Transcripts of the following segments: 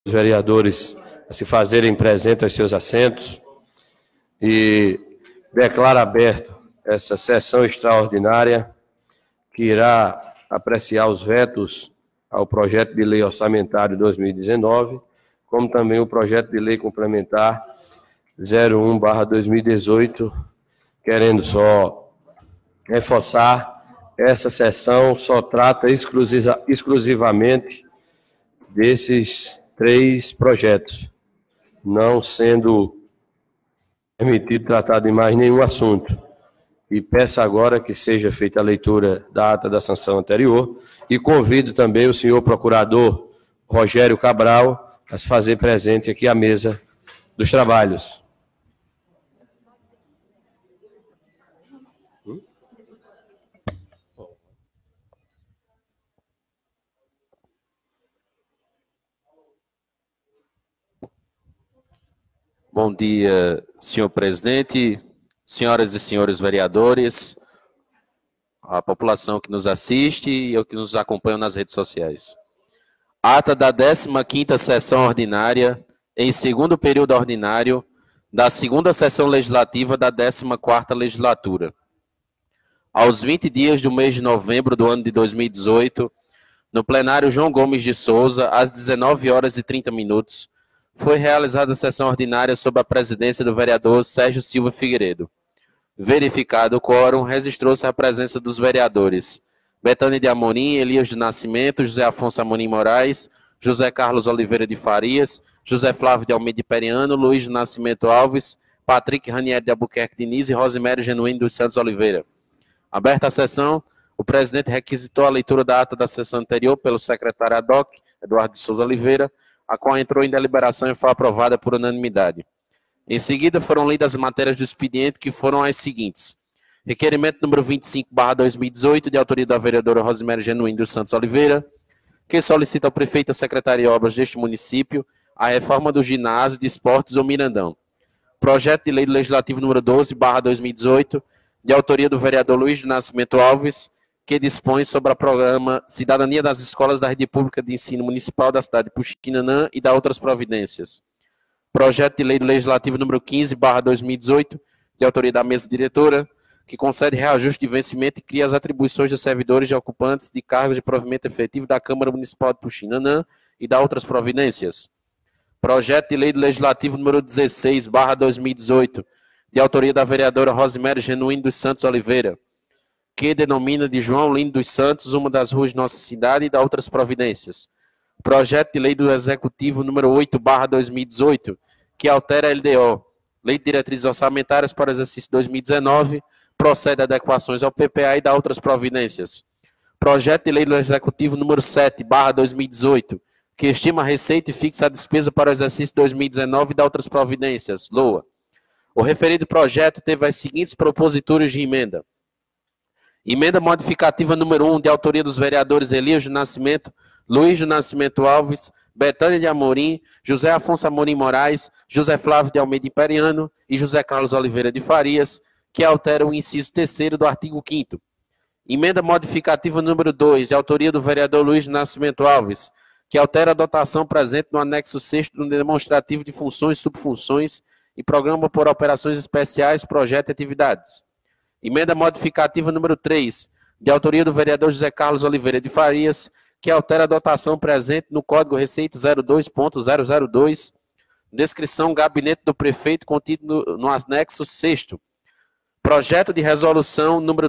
os vereadores a se fazerem presentes aos seus assentos e declaro aberto essa sessão extraordinária que irá apreciar os vetos ao projeto de lei orçamentário 2019, como também o projeto de lei complementar 01/2018, querendo só reforçar, essa sessão só trata exclusivamente desses 3 projetos, não sendo permitido tratar de mais nenhum assunto. E peço agora que seja feita a leitura da ata da sanção anterior e convido também o senhor procurador Rogério Cabral a se fazer presente aqui à mesa dos trabalhos. Bom dia, senhor presidente, senhoras e senhores vereadores, a população que nos assiste e os que nos acompanham nas redes sociais. Ata da 15ª sessão ordinária, em segundo período ordinário, da segunda sessão legislativa da 14ª legislatura. Aos 20 dias do mês de novembro do ano de 2018, no plenário João Gomes de Souza, às 19h30, foi realizada a sessão ordinária sob a presidência do vereador Sérgio Silva Figueiredo. Verificado o quórum, registrou-se a presença dos vereadores Betânia de Amorim, Elias do Nascimento, José Afonso Amorim Moraes, José Carlos Oliveira de Farias, José Flávio de Almeida Periano, Luiz do Nascimento Alves, Patrick Ranieri de Albuquerque Diniz e Rosimério Genuíno dos Santos Oliveira. Aberta a sessão, o presidente requisitou a leitura da ata da sessão anterior pelo secretário ad hoc, Eduardo de Souza Oliveira, a qual entrou em deliberação e foi aprovada por unanimidade. Em seguida, foram lidas as matérias do expediente, que foram as seguintes. Requerimento número 25/2018, de autoria da vereadora Rosimério Genuíno dos Santos Oliveira, que solicita ao prefeito e à secretaria de obras deste município a reforma do ginásio de esportes ou Mirandão. Projeto de lei legislativo número 12/2018, de autoria do vereador Luiz do Nascimento Alves, que dispõe sobre o programa Cidadania das Escolas da Rede Pública de Ensino Municipal da cidade de Puxinanã e da outras providências. Projeto de lei legislativo número 15/2018, de autoria da mesa diretora, que concede reajuste de vencimento e cria as atribuições de servidores e ocupantes de cargos de provimento efetivo da Câmara Municipal de Puxinanã e da outras providências. Projeto de lei legislativo número 16/2018, de autoria da vereadora Rosimério Genuíno dos Santos Oliveira, que denomina de João Lino dos Santos uma das ruas de nossa cidade e da outras providências. Projeto de lei do Executivo número 8/2018, que altera a LDO, Lei de Diretrizes Orçamentárias para o exercício 2019, procede adequações ao PPA e da outras providências. Projeto de lei do Executivo número 7/2018, que estima a receita e fixa a despesa para o exercício 2019 e da outras providências. LOA. O referido projeto teve as seguintes proposituras de emenda. Emenda modificativa número 1, de autoria dos vereadores Elias do Nascimento, Luiz do Nascimento Alves, Betânia de Amorim, José Afonso Amorim Moraes, José Flávio de Almeida Periano e José Carlos Oliveira de Farias, que altera o inciso 3º do artigo 5º. Emenda modificativa número 2, de autoria do vereador Luiz do Nascimento Alves, que altera a dotação presente no anexo 6º do demonstrativo de funções, subfunções e programa por operações especiais, projeto e atividades. Emenda modificativa número 3, de autoria do vereador José Carlos Oliveira de Farias, que altera a dotação presente no Código Receita 02.002, descrição gabinete do prefeito contido no anexo 6º. Projeto de resolução número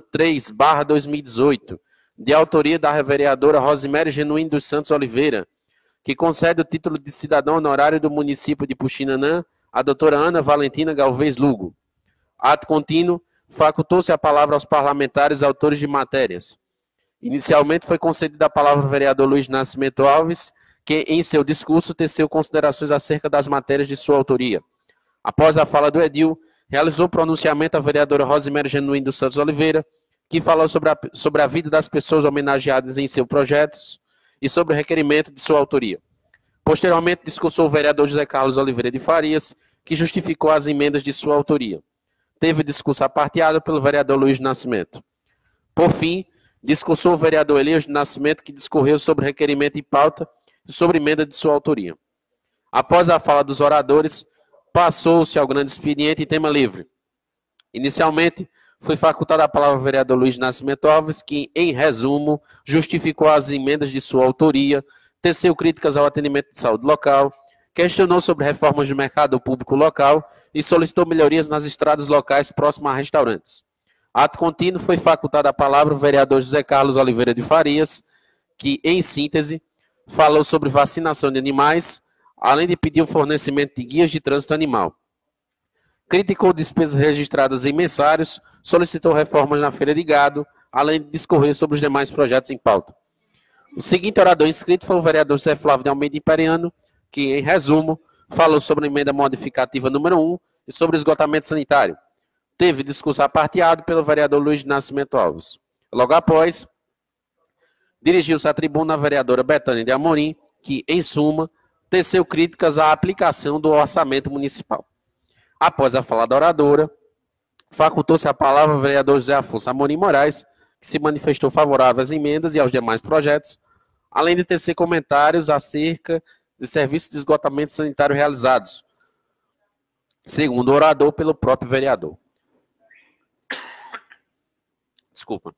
3/2018, de autoria da vereadora Rosimério Genuíno dos Santos Oliveira, que concede o título de cidadão honorário do município de Puxinanã à doutora Ana Valentina Galvez Lugo. Ato contínuo, facultou-se a palavra aos parlamentares autores de matérias. Inicialmente foi concedida a palavra ao vereador Luiz Nascimento Alves, que em seu discurso teceu considerações acerca das matérias de sua autoria. Após a fala do edil, realizou pronunciamento a vereadora Rosimério Genuíno dos Santos Oliveira, que falou sobre a vida das pessoas homenageadas em seus projetos e sobre o requerimento de sua autoria. Posteriormente, discursou o vereador José Carlos Oliveira de Farias, que justificou as emendas de sua autoria. Teve discurso aparteado pelo vereador Luiz Nascimento. Por fim, discursou o vereador Elias do Nascimento, que discorreu sobre requerimento e pauta e sobre emenda de sua autoria. Após a fala dos oradores, passou-se ao grande expediente em tema livre. Inicialmente, foi facultada a palavra ao vereador Luiz Nascimento Alves, que, em resumo, justificou as emendas de sua autoria, teceu críticas ao atendimento de saúde local, questionou sobre reformas do mercado público local e solicitou melhorias nas estradas locais próximas a restaurantes. Ato contínuo, foi facultada a palavra ao vereador José Carlos Oliveira de Farias, que, em síntese, falou sobre vacinação de animais, além de pedir o fornecimento de guias de trânsito animal. Criticou despesas registradas em mensários, solicitou reformas na feira de gado, além de discorrer sobre os demais projetos em pauta. O seguinte orador inscrito foi o vereador José Flávio de Almeida Imperiano, que, em resumo, falou sobre a emenda modificativa número 1 e sobre o esgotamento sanitário. Teve discurso aparteado pelo vereador Luiz Nascimento Alves. Logo após, dirigiu-se à tribuna a vereadora Betânia de Amorim, que, em suma, teceu críticas à aplicação do orçamento municipal. Após a fala da oradora, facultou-se a palavra ao vereador José Afonso Amorim Moraes, que se manifestou favorável às emendas e aos demais projetos, além de tecer comentários acerca de serviços de esgotamento sanitário realizados, segundo o orador, pelo próprio vereador. Desculpa.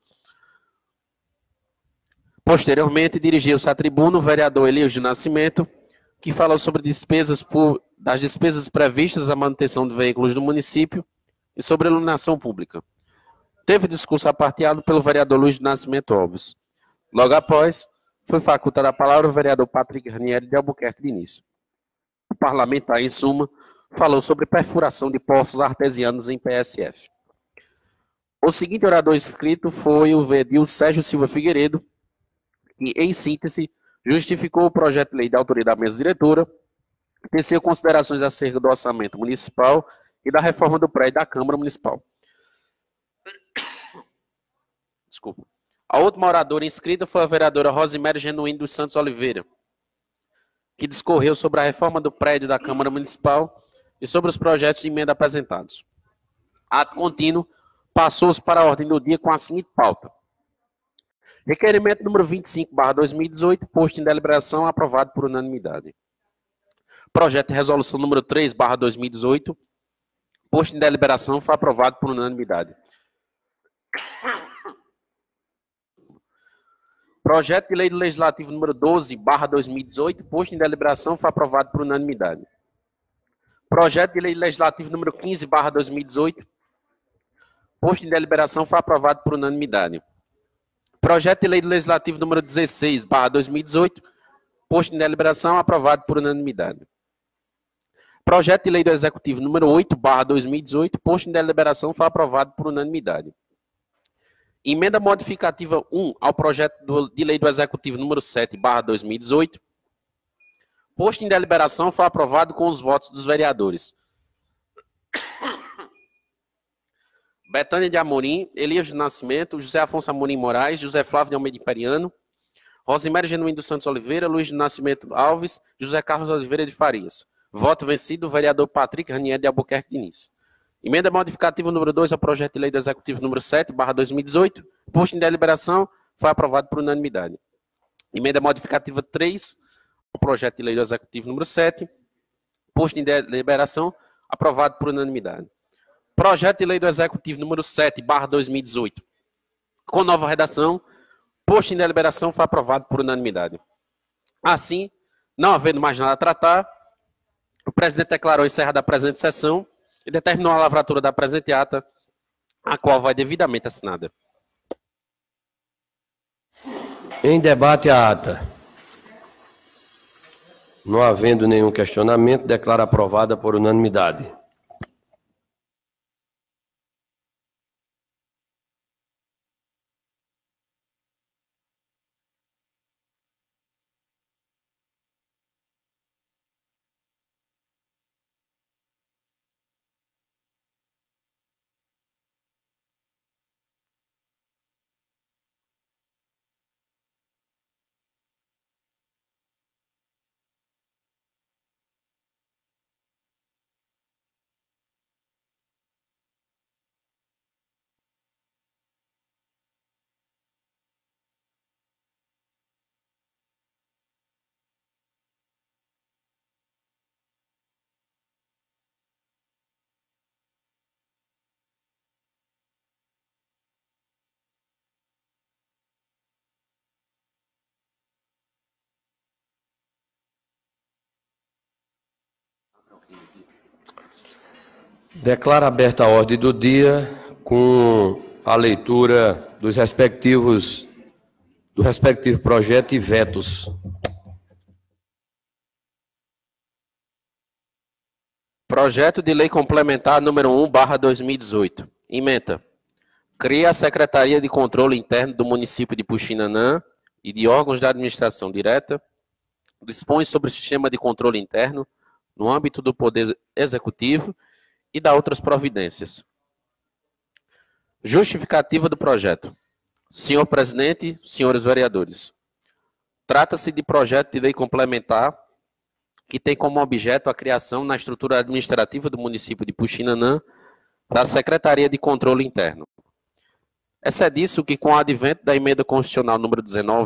Posteriormente, dirigiu-se à tribuna o vereador Elias de Nascimento, que falou sobre das despesas previstas à manutenção de veículos do município e sobre a iluminação pública. Teve discurso aparteado pelo vereador Luiz de Nascimento Alves. Logo após, foi facultada a palavra ao vereador Patrick Ranieri de Albuquerque Diniz. O parlamentar, em suma, falou sobre perfuração de poços artesianos em PSF. O seguinte orador inscrito foi o vereador Sérgio Silva Figueiredo, que, em síntese, justificou o projeto de lei da autoria da mesa diretora, teceu considerações acerca do orçamento municipal e da reforma do prédio da Câmara Municipal. Desculpa. A última oradora inscrita foi a vereadora Rosiméria Genuíno dos Santos Oliveira, que discorreu sobre a reforma do prédio da Câmara Municipal e sobre os projetos de emenda apresentados. Ato contínuo, passou-se para a ordem do dia com a seguinte pauta. Requerimento número 25/2018, posto em deliberação, aprovado por unanimidade. Projeto de resolução número 3/2018, posto em deliberação, foi aprovado por unanimidade. Projeto de lei do legislativo número 12/2018, posto em deliberação, foi aprovado por unanimidade. Projeto de lei legislativo número 15/2018, posto em deliberação, foi aprovado por unanimidade. Projeto de lei legislativo número 16/2018, posto em deliberação, aprovado por unanimidade. Projeto de lei do Executivo número 8/2018, posto em deliberação, foi aprovado por unanimidade. Emenda modificativa 1 ao projeto de lei do Executivo número 7/2018, posto em deliberação, foi aprovado com os votos dos vereadores Betânia de Amorim, Elias de Nascimento, José Afonso Amorim Moraes, José Flávio de Almeida Imperiano, Rosiméria Genuíno dos Santos Oliveira, Luiz de Nascimento Alves, José Carlos Oliveira de Farias. Voto vencido, o vereador Patrick Ranieri de Albuquerque Diniz. Emenda modificativa número 2 ao projeto de lei do Executivo número 7/2018, posto em deliberação, foi aprovado por unanimidade. Emenda modificativa 3 ao projeto de lei do Executivo número 7, posto em deliberação, aprovado por unanimidade. Projeto de lei do Executivo número 7/2018, com nova redação, posto em deliberação, foi aprovado por unanimidade. Assim, não havendo mais nada a tratar, o presidente declarou encerrada a presente sessão e determinou a lavratura da presente ata, a qual vai devidamente assinada. Em debate a ata. Não havendo nenhum questionamento, declaro aprovada por unanimidade. Declaro aberta a ordem do dia com a leitura do respectivo projeto e vetos. Projeto de Lei Complementar número 1/2018. Ementa. Cria a Secretaria de Controle Interno do município de Puxinanã e de órgãos da administração direta. Dispõe sobre o sistema de controle interno no âmbito do Poder Executivo e dá outras providências. Justificativa do projeto. Senhor presidente, senhores vereadores. Trata-se de projeto de lei complementar que tem como objeto a criação na estrutura administrativa do município de Puxinanã da Secretaria de Controle Interno. É disso que, com o advento da emenda constitucional número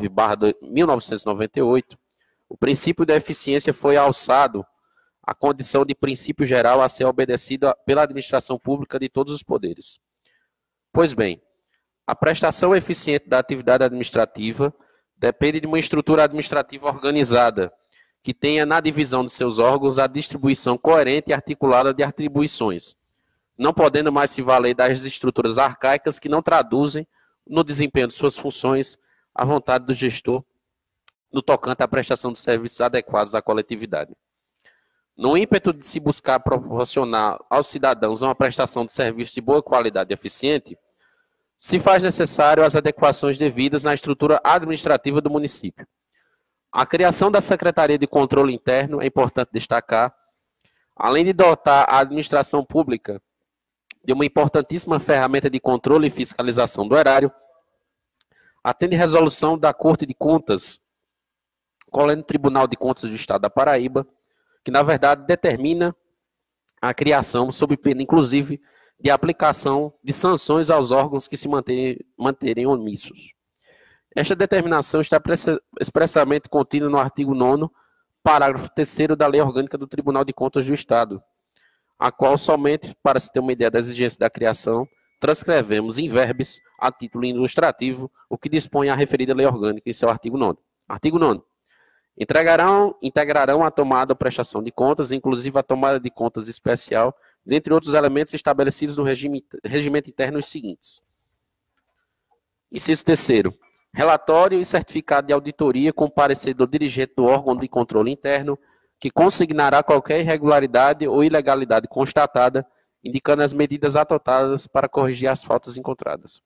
19/1998, o princípio da eficiência foi alçado à condição de princípio geral a ser obedecido pela administração pública de todos os poderes. Pois bem, a prestação eficiente da atividade administrativa depende de uma estrutura administrativa organizada, que tenha na divisão de seus órgãos a distribuição coerente e articulada de atribuições, não podendo mais se valer das estruturas arcaicas que não traduzem no desempenho de suas funções a vontade do gestor no tocante à prestação de serviços adequados à coletividade. No ímpeto de se buscar proporcionar aos cidadãos uma prestação de serviço de boa qualidade e eficiente, se faz necessário as adequações devidas na estrutura administrativa do município. A criação da Secretaria de Controle Interno, é importante destacar, além de dotar a administração pública de uma importantíssima ferramenta de controle e fiscalização do erário, atende resolução da Corte de Contas, colhendo Tribunal de Contas do Estado da Paraíba, que, na verdade, determina a criação, sob pena, inclusive, de aplicação de sanções aos órgãos que se manterem omissos. Esta determinação está expressamente contida no artigo 9º, parágrafo 3º da Lei Orgânica do Tribunal de Contas do Estado, a qual somente, para se ter uma ideia da exigência da criação, transcrevemos em verbis, a título ilustrativo, o que dispõe a referida Lei Orgânica em seu artigo 9º. Artigo 9º. Integrarão a tomada ou prestação de contas, inclusive a tomada de contas especial, dentre outros elementos estabelecidos no regimento interno os seguintes. Inciso 3º. Relatório e certificado de auditoria com parecer do dirigente do órgão de controle interno, que consignará qualquer irregularidade ou ilegalidade constatada, indicando as medidas adotadas para corrigir as faltas encontradas.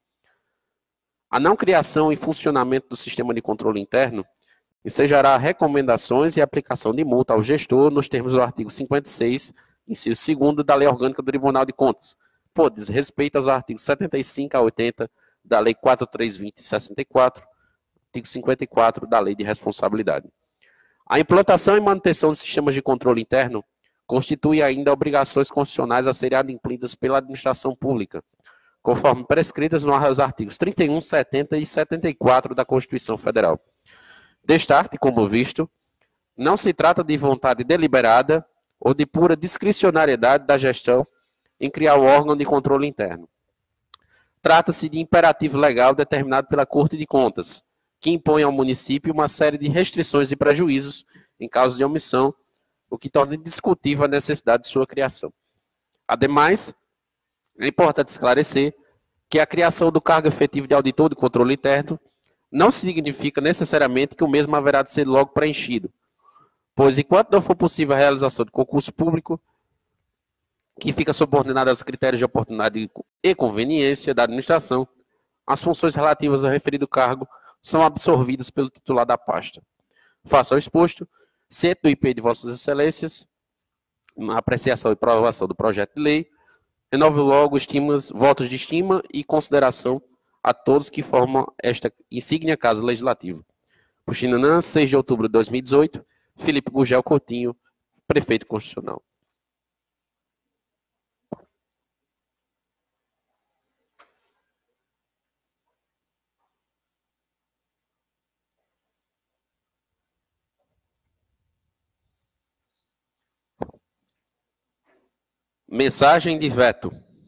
A não criação e funcionamento do sistema de controle interno ensejará recomendações e aplicação de multa ao gestor nos termos do artigo 56, inciso 2º da Lei Orgânica do Tribunal de Contas, por desrespeito aos artigos 75 a 80 da Lei 4320/64, artigo 54 da Lei de Responsabilidade. A implantação e manutenção de sistemas de controle interno constitui ainda obrigações constitucionais a serem adimplidas pela administração pública, conforme prescritas nos artigos 31, 70 e 74 da Constituição Federal. Destarte, como visto, não se trata de vontade deliberada ou de pura discricionariedade da gestão em criar o órgão de controle interno. Trata-se de imperativo legal determinado pela Corte de Contas, que impõe ao município uma série de restrições e prejuízos em caso de omissão, o que torna indiscutível a necessidade de sua criação. Ademais, é importante esclarecer que a criação do cargo efetivo de auditor de controle interno não significa necessariamente que o mesmo haverá de ser logo preenchido, pois enquanto não for possível a realização de concurso público, que fica subordinado aos critérios de oportunidade e conveniência da administração, as funções relativas ao referido cargo são absorvidas pelo titular da pasta. Faço ao exposto, ciente do IP de Vossas Excelências, na apreciação e aprovação do projeto de lei, renovo logo votos de estima e consideração a todos que formam esta insígnia Casa Legislativa. Puxinanã, 6 de outubro de 2018, Felipe Gugel Coutinho, Prefeito Constitucional. Mensagem de veto.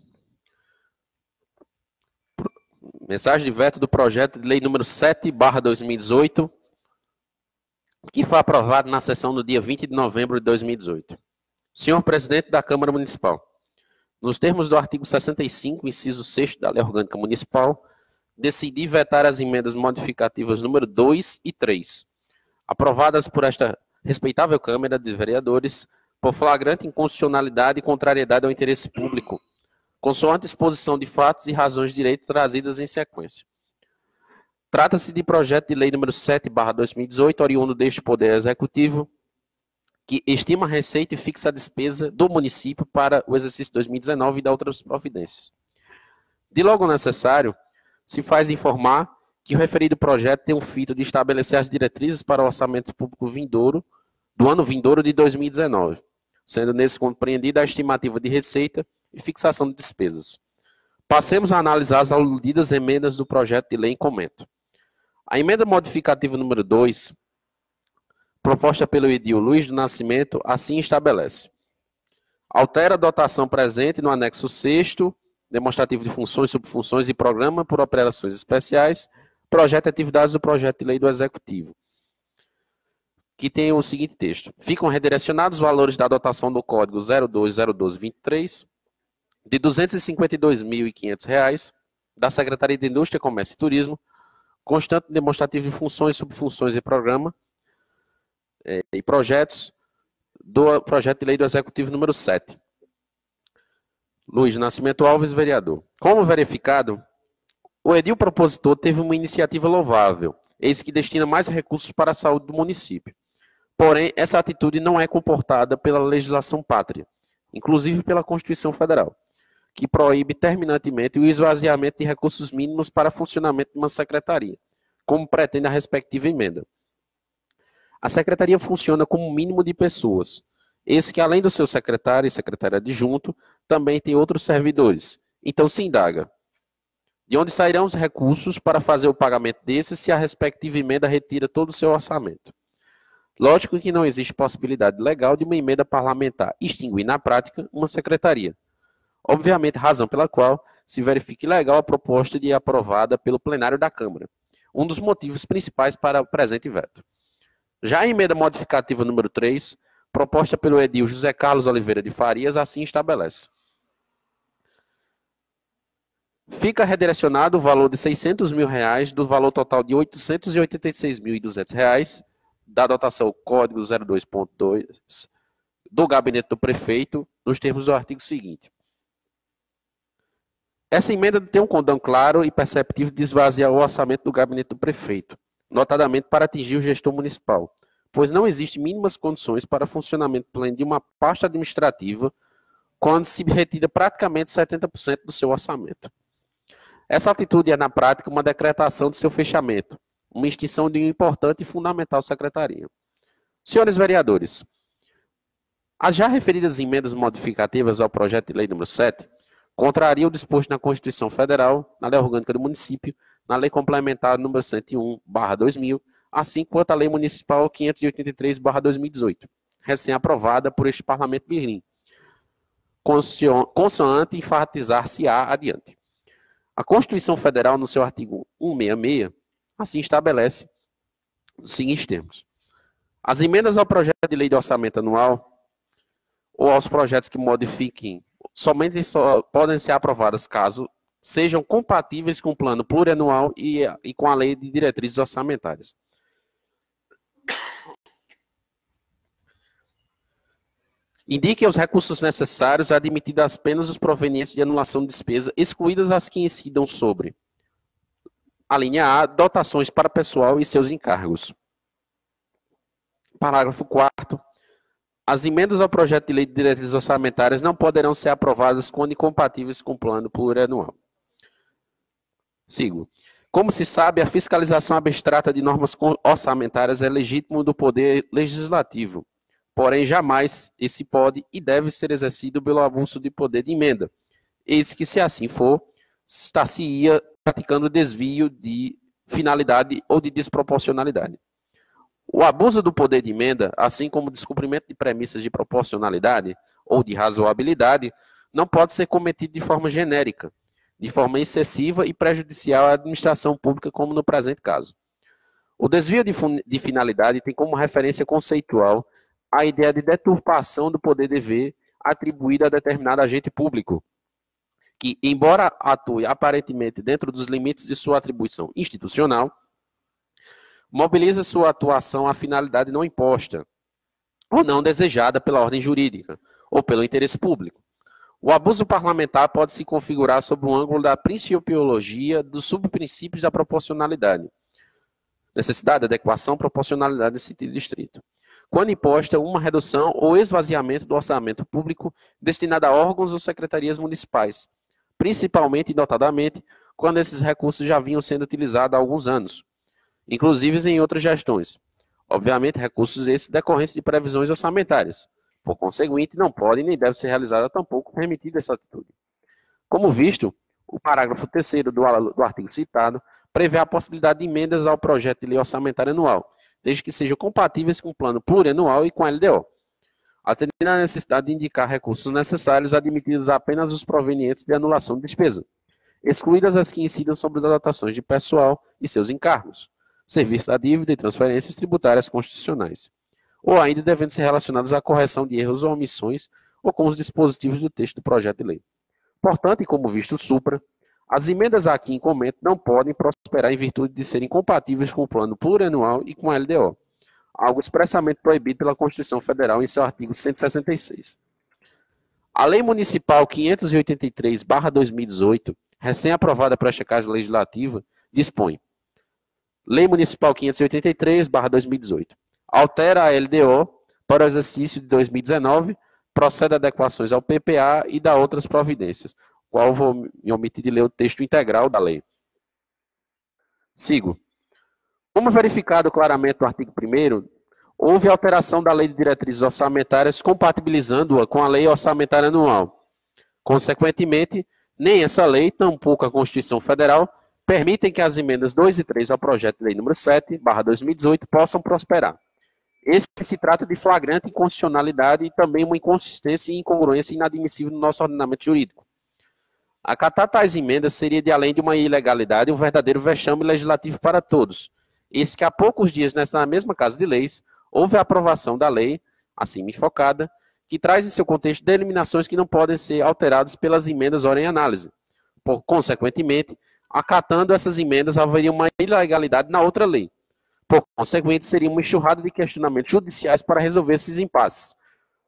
Mensagem de veto do projeto de lei número 7/2018, que foi aprovado na sessão do dia 20 de novembro de 2018. Senhor Presidente da Câmara Municipal, nos termos do artigo 65, inciso 6º da Lei Orgânica Municipal, decidi vetar as emendas modificativas número 2 e 3, aprovadas por esta respeitável Câmara de Vereadores, por flagrante inconstitucionalidade e contrariedade ao interesse público, consoante exposição de fatos e razões de direito trazidas em sequência. Trata-se de projeto de lei número 7/2018, oriundo deste Poder Executivo, que estima a receita e fixa a despesa do município para o exercício 2019 e dá outras providências. De logo necessário, se faz informar que o referido projeto tem o fito de estabelecer as diretrizes para o orçamento público vindouro, do ano vindouro de 2019, sendo nesse compreendida a estimativa de receita e fixação de despesas. Passemos a analisar as aludidas emendas do projeto de lei em comento. A emenda modificativa número 2, proposta pelo edil Luiz do Nascimento, assim estabelece. Altera a dotação presente no anexo 6º, demonstrativo de funções, subfunções e programa por operações especiais, projeto e atividades do projeto de lei do Executivo, que tem o seguinte texto. Ficam redirecionados os valores da dotação do Código 02/012-23, de R$ 252.500, da Secretaria de Indústria, Comércio e Turismo, constante demonstrativo de funções, subfunções e programa, e projetos do projeto de lei do Executivo número 7. Luiz Nascimento Alves, vereador. Como verificado, o edil propositor teve uma iniciativa louvável, eis que destina mais recursos para a saúde do município. Porém, essa atitude não é comportada pela legislação pátria, inclusive pela Constituição Federal, que proíbe terminantemente o esvaziamento de recursos mínimos para funcionamento de uma secretaria, como pretende a respectiva emenda. A secretaria funciona como um mínimo de pessoas. Esse que, além do seu secretário e secretário adjunto, também tem outros servidores. Então se indaga. De onde sairão os recursos para fazer o pagamento desses se a respectiva emenda retira todo o seu orçamento? Lógico que não existe possibilidade legal de uma emenda parlamentar extinguir na prática uma secretaria. Obviamente, razão pela qual se verifica ilegal a proposta de aprovada pelo plenário da Câmara. Um dos motivos principais para o presente veto. Já a emenda modificativa número 3, proposta pelo edil José Carlos Oliveira de Farias, assim estabelece. Fica redirecionado o valor de R$ 600 mil do valor total de R$ 886.200 da dotação Código 02.2 do Gabinete do Prefeito, nos termos do artigo seguinte. Essa emenda tem um condão claro e perceptível de esvaziar o orçamento do Gabinete do Prefeito, notadamente para atingir o gestor municipal, pois não existem mínimas condições para funcionamento pleno de uma pasta administrativa quando se retira praticamente 70% do seu orçamento. Essa atitude é, na prática, uma decretação de seu fechamento, uma extinção de uma importante e fundamental secretaria. Senhores vereadores, as já referidas emendas modificativas ao projeto de lei número 7 contrariam o disposto na Constituição Federal, na Lei Orgânica do Município, na Lei Complementar número 101/2000, assim quanto a Lei Municipal 583/2018, recém-aprovada por este Parlamento Mirim, consoante enfatizar-se-á adiante. A Constituição Federal, no seu artigo 166, assim estabelece os seguintes termos. As emendas ao projeto de lei de orçamento anual ou aos projetos que modifiquem somente podem ser aprovadas caso sejam compatíveis com o plano plurianual e com a lei de diretrizes orçamentárias. Indique os recursos necessários, admitidas apenas os provenientes de anulação de despesa, excluídas as que incidam sobre a linha A, dotações para pessoal e seus encargos. Parágrafo 4º. As emendas ao projeto de lei de diretrizes orçamentárias não poderão ser aprovadas quando incompatíveis com o plano plurianual. Sigo. Como se sabe, a fiscalização abstrata de normas orçamentárias é legítimo do Poder Legislativo, porém jamais esse pode e deve ser exercido pelo abuso de poder de emenda, eis que, se assim for, estar-se-ia praticando desvio de finalidade ou de desproporcionalidade. O abuso do poder de emenda, assim como o descumprimento de premissas de proporcionalidade ou de razoabilidade, não pode ser cometido de forma genérica, de forma excessiva e prejudicial à administração pública, como no presente caso. O desvio de finalidade tem como referência conceitual a ideia de deturpação do poder-dever atribuído a determinado agente público, que, embora atue aparentemente dentro dos limites de sua atribuição institucional, mobiliza sua atuação à finalidade não imposta, ou não desejada pela ordem jurídica, ou pelo interesse público. O abuso parlamentar pode se configurar sob o ângulo da principiologia dos subprincípios da proporcionalidade, necessidade, adequação, proporcionalidade em sentido estrito, quando imposta uma redução ou esvaziamento do orçamento público destinado a órgãos ou secretarias municipais, principalmente e notadamente quando esses recursos já vinham sendo utilizados há alguns anos, inclusive em outras gestões. Obviamente, recursos esses decorrentes de previsões orçamentárias. Por conseguinte, não pode nem deve ser realizada tampouco permitida essa atitude. Como visto, o parágrafo 3º do artigo citado prevê a possibilidade de emendas ao projeto de lei orçamentária anual, desde que sejam compatíveis com o plano plurianual e com a LDO, atendendo à necessidade de indicar recursos necessários admitidos apenas os provenientes de anulação de despesa, excluídas as que incidam sobre as dotações de pessoal e seus encargos, serviço da dívida e transferências tributárias constitucionais, ou ainda devendo ser relacionadas à correção de erros ou omissões ou com os dispositivos do texto do projeto de lei. Portanto, e como visto supra, as emendas aqui em comento não podem prosperar em virtude de serem compatíveis com o plano plurianual e com a LDO, algo expressamente proibido pela Constituição Federal em seu artigo 166. A Lei Municipal 583/2018, recém-aprovada para a checagem legislativa, dispõe: Lei Municipal 583/2018. Altera a LDO para o exercício de 2019, procede a adequações ao PPA e dá outras providências, qual vou me omitir de ler o texto integral da lei. Sigo. Como verificado claramente no artigo 1º, houve alteração da Lei de Diretrizes Orçamentárias compatibilizando-a com a Lei Orçamentária Anual. Consequentemente, nem essa lei, tampouco a Constituição Federal, permitem que as emendas 2 e 3 ao projeto de lei número 7/2018 possam prosperar. Esse se trata de flagrante inconstitucionalidade e também uma inconsistência e incongruência inadmissível no nosso ordenamento jurídico. Acatar tais emendas seria, de além de uma ilegalidade, um verdadeiro vexame legislativo para todos. Eis que há poucos dias, nessa mesma Casa de Leis, houve a aprovação da lei, assim me focada, que traz em seu contexto determinações que não podem ser alteradas pelas emendas ora em análise. Consequentemente, acatando essas emendas, haveria uma ilegalidade na outra lei. Por consequente, seria uma enxurrada de questionamentos judiciais para resolver esses impasses.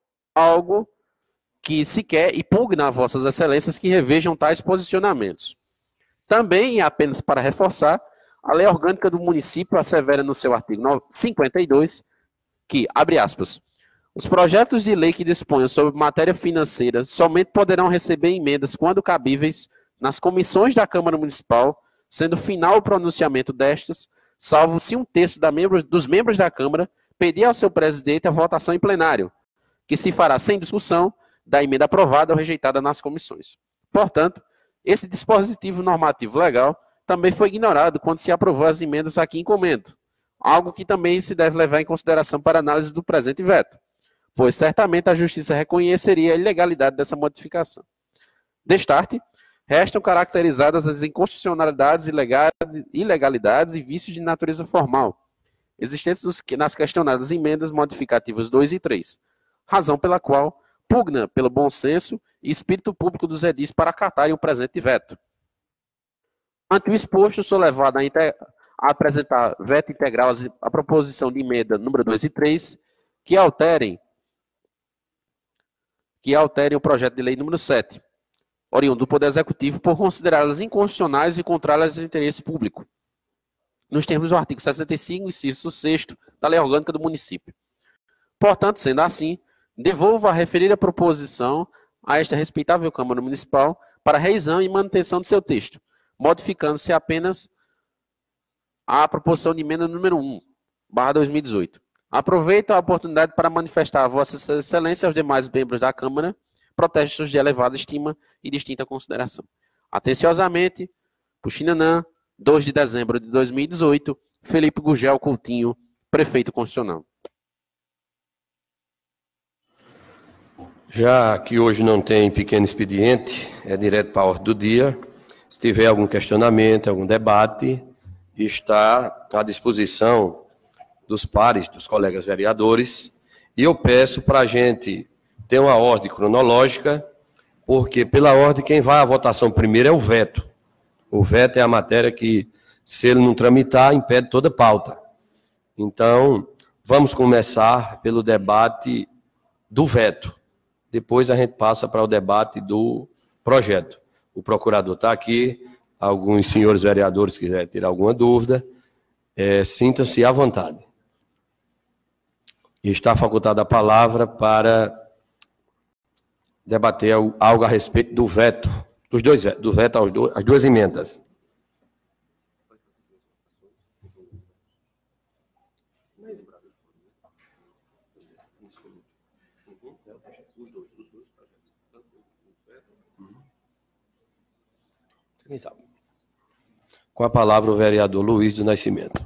Algo que se quer e pugna a vossas excelências que revejam tais posicionamentos. Também, apenas para reforçar, a Lei Orgânica do Município assevera no seu artigo 52 que, abre aspas, os projetos de lei que disponham sobre matéria financeira somente poderão receber emendas quando cabíveis nas comissões da Câmara Municipal, sendo final o pronunciamento destas, salvo se um terço dos membros da Câmara pedir ao seu presidente a votação em plenário, que se fará sem discussão da emenda aprovada ou rejeitada nas comissões. Portanto, esse dispositivo normativo legal também foi ignorado quando se aprovou as emendas aqui em comento, algo que também se deve levar em consideração para análise do presente veto, pois certamente a Justiça reconheceria a ilegalidade dessa modificação. Destarte, restam caracterizadas as inconstitucionalidades, ilegalidades e vícios de natureza formal, existentes nas questionadas emendas modificativas 2 e 3, razão pela qual pugna pelo bom senso e espírito público dos edis para acatarem o presente veto. Ante o exposto, sou levado a apresentar veto integral à proposição de emenda número 2 e 3, que alterem o projeto de lei número 7, oriundo do Poder Executivo, por considerá-las inconstitucionais e contrárias ao interesse público, nos termos do artigo 65, inciso 6º da Lei Orgânica do Município. Portanto, sendo assim, devolvo a referida proposição a esta respeitável Câmara Municipal para revisão e manutenção de seu texto, modificando-se apenas a proposição de emenda número 1/2018. Aproveito a oportunidade para manifestar a Vossa Excelência e aos demais membros da Câmara protestos de elevada estima e distinta consideração. Atenciosamente, Puxinanã, 2 de dezembro de 2018, Felipe Gurgel Coutinho, Prefeito Constitucional. Já que hoje não tem pequeno expediente, é direto para a ordem do dia. Se tiver algum questionamento, algum debate, está à disposição dos pares, dos colegas vereadores, E eu peço para a gente ter uma ordem cronológica, porque pela ordem quem vai à votação primeiro é o veto. O veto é a matéria que, se ele não tramitar, impede toda pauta. Então, vamos começar pelo debate do veto. Depois a gente passa para o debate do projeto. O procurador está aqui, alguns senhores vereadores quiserem tirar alguma dúvida, sintam-se à vontade. E está facultada a palavra para debater algo a respeito do veto, do veto às duas emendas. Com a palavra o vereador Luiz do Nascimento.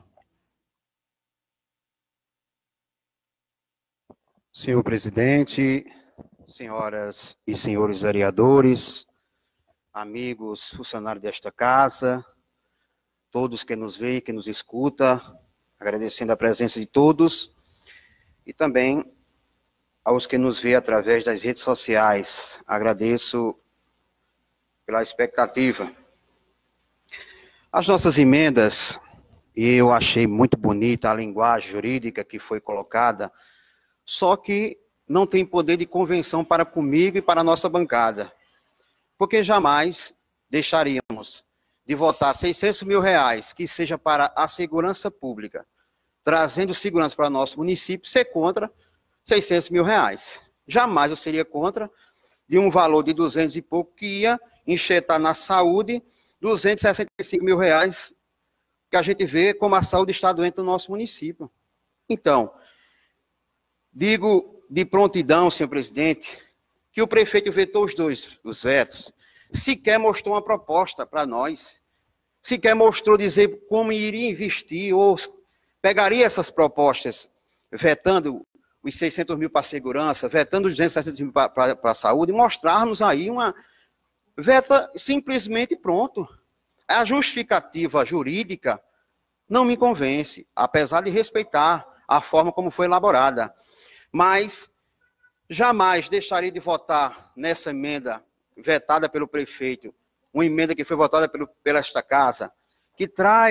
Senhor presidente, senhoras e senhores vereadores, amigos funcionários desta casa, todos que nos veem, que nos escutam, agradecendo a presença de todos e também aos que nos veem através das redes sociais. Agradeço pela expectativa. As nossas emendas, eu achei muito bonita a linguagem jurídica que foi colocada, só que não tem poder de convenção para comigo e para a nossa bancada, porque jamais deixaríamos de votar 600 mil reais, que seja para a segurança pública, trazendo segurança para nosso município, ser contra 600 mil reais. Jamais eu seria contra de um valor de 200 e pouco que ia enxertar na saúde 265 mil reais, que a gente vê como a saúde está doente no nosso município. Então, digo de prontidão, senhor presidente, que o prefeito vetou os vetos, sequer mostrou uma proposta para nós, sequer mostrou dizer como iria investir, ou pegaria essas propostas, vetando os 600 mil para a segurança, vetando os 260 mil para a saúde, e mostrarmos aí uma veta simplesmente pronto. A justificativa jurídica não me convence, apesar de respeitar a forma como foi elaborada. Mas jamais deixarei de votar nessa emenda vetada pelo prefeito, uma emenda que foi votada pela esta casa, que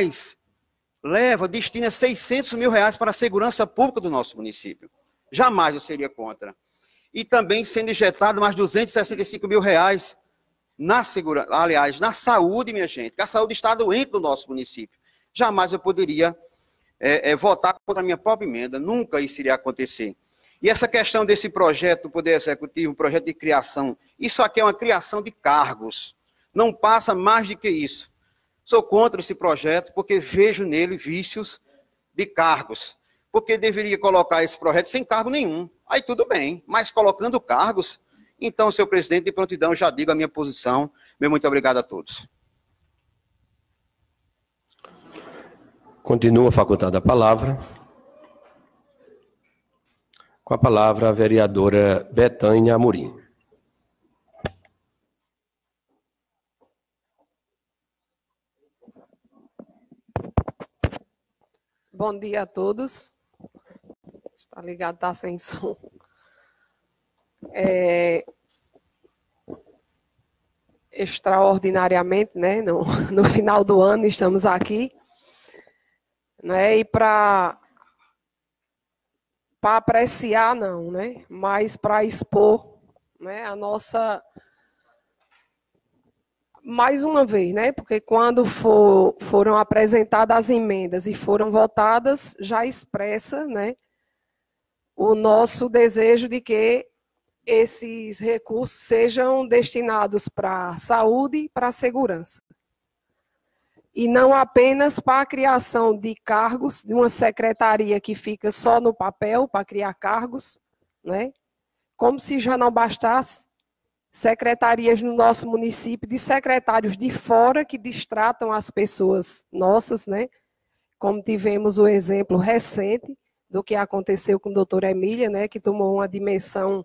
destina 600 mil reais para a segurança pública do nosso município. Jamais eu seria contra. E também sendo injetado mais 265 mil reais na segurança, aliás, na saúde, minha gente, que a saúde está doente no nosso município. Jamais eu poderia votar contra a minha própria emenda, nunca isso iria acontecer. E essa questão desse projeto do Poder Executivo, um projeto de criação, isso aqui é uma criação de cargos, não passa mais do que isso. Sou contra esse projeto porque vejo nele vícios de cargos, porque deveria colocar esse projeto sem cargo nenhum. Aí tudo bem, mas colocando cargos. Então, senhor presidente, de prontidão, já digo a minha posição. Meu muito obrigado a todos. Continua facultada a palavra. Com a palavra, a vereadora Betânia Amorim. Bom dia a todos. Está ligado, está sem som. Extraordinariamente, né? No final do ano estamos aqui, né? E para apreciar não, né? Mas para expor, né? A nossa, mais uma vez, né? Porque quando foram apresentadas as emendas e foram votadas, já expressa, né? O nosso desejo de que esses recursos sejam destinados para a saúde e para a segurança. E não apenas para a criação de cargos, de uma secretaria que fica só no papel para criar cargos, né? Como se já não bastasse secretarias no nosso município de secretários de fora que distratam as pessoas nossas, né? Como tivemos o exemplo recente do que aconteceu com o doutor Emília, né? Que tomou uma dimensão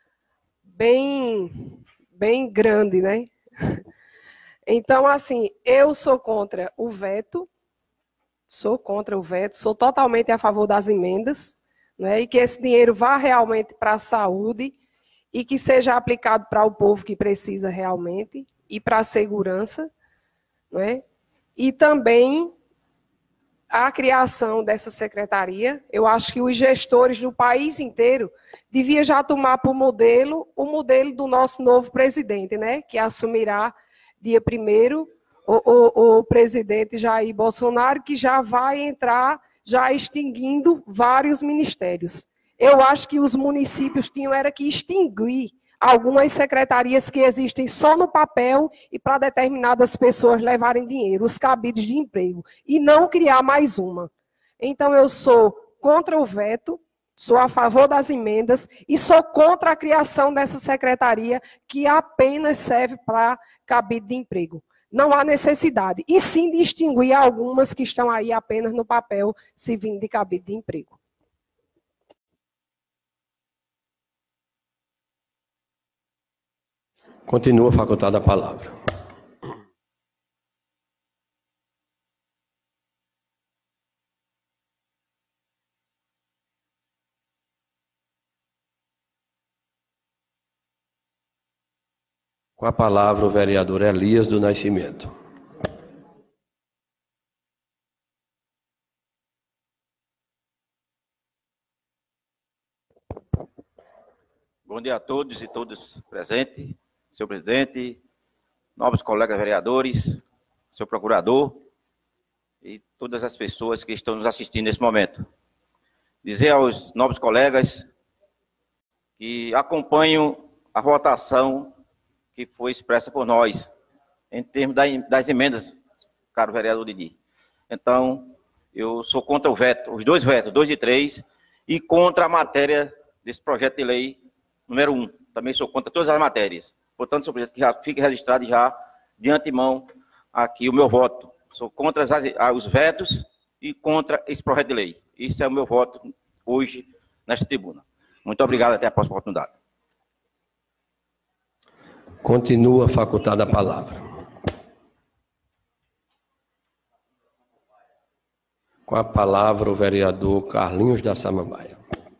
bem grande, né? Então, assim, eu sou contra o veto, sou totalmente a favor das emendas, né, e que esse dinheiro vá realmente para a saúde e que seja aplicado para o povo que precisa realmente e para a segurança, né, e também a criação dessa secretaria. Eu acho que os gestores do país inteiro deviam já tomar por modelo o modelo do nosso novo presidente, né, que assumirá dia 1º o presidente Jair Bolsonaro, que já vai entrar já extinguindo vários ministérios. Eu acho que os municípios tinham era que extinguir algumas secretarias que existem só no papel e para determinadas pessoas levarem dinheiro, os cabides de emprego, e não criar mais uma. Então, eu sou contra o veto, sou a favor das emendas e sou contra a criação dessa secretaria que apenas serve para cabide de emprego. Não há necessidade, e sim de extinguir algumas que estão aí apenas no papel, servindo de cabide de emprego. Continua facultada a palavra. Com a palavra o vereador Elias do Nascimento. Bom dia a todos e todas presentes, senhor presidente, nobres colegas vereadores, senhor procurador e todas as pessoas que estão nos assistindo nesse momento. Dizer aos nobres colegas que acompanham a votação que foi expressa por nós, em termos das emendas, caro vereador Didi. Então, eu sou contra o veto, os dois vetos, 2 e 3, e contra a matéria desse projeto de lei número 1. Também sou contra todas as matérias. Portanto, senhor presidente, que já fique registrado já de antemão aqui o meu voto. Sou contra os vetos e contra esse projeto de lei. Esse é o meu voto hoje nesta tribuna. Muito obrigado, até a próxima oportunidade. Continua facultada a palavra. Com a palavra o vereador Carlinhos da Samambaia.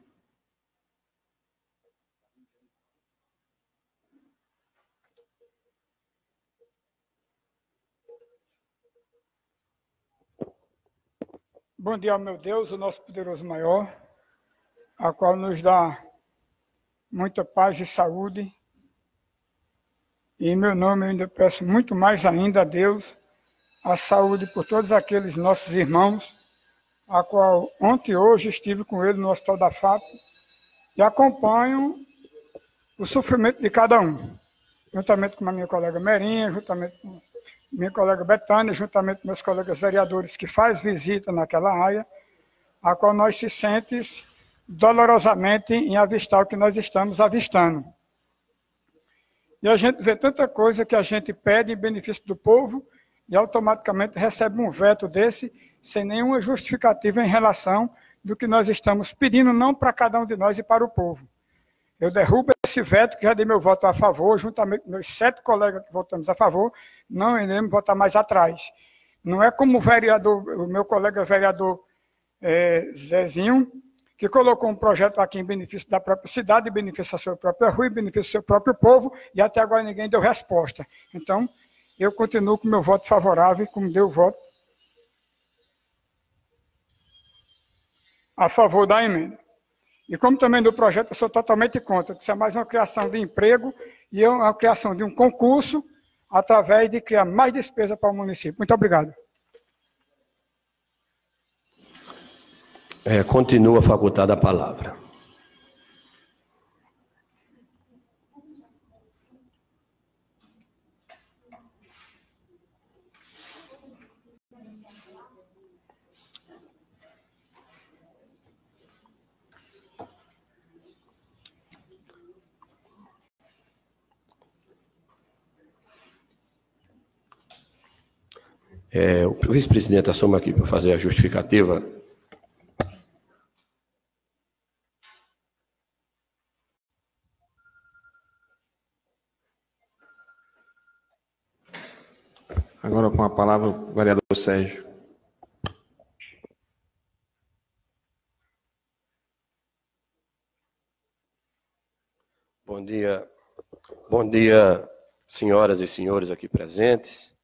Bom dia, meu Deus, o nosso poderoso maior, a qual nos dá muita paz e saúde. E em meu nome eu ainda peço muito mais ainda a Deus, a saúde por todos aqueles nossos irmãos, a qual ontem e hoje estive com ele no Hospital da FAP e acompanho o sofrimento de cada um, juntamente com a minha colega Merinha, juntamente com minha colega Betânia, juntamente com meus colegas vereadores que faz visita naquela área, a qual nós se sentes dolorosamente em avistar o que nós estamos avistando. E a gente vê tanta coisa que a gente pede em benefício do povo e automaticamente recebe um veto desse sem nenhuma justificativa em relação do que nós estamos pedindo, não para cada um de nós e para o povo. Eu derrubo esse veto, que já dei meu voto a favor, juntamente com meus 7 colegas que votamos a favor, não iremos votar mais atrás. Não é como o meu colega vereador Zezinho, que colocou um projeto aqui em benefício da própria cidade, em benefício da sua própria rua, em benefício do seu próprio povo, e até agora ninguém deu resposta. Então, eu continuo com meu voto favorável, como deu o voto a favor da emenda. E como também do projeto, eu sou totalmente contra, que isso é mais uma criação de emprego e uma criação de um concurso através de criar mais despesa para o município. Muito obrigado. Continua facultada a palavra. O vice-presidente assume aqui para fazer a justificativa. Agora com a palavra o vereador Sérgio. Bom dia, senhoras e senhores aqui presentes.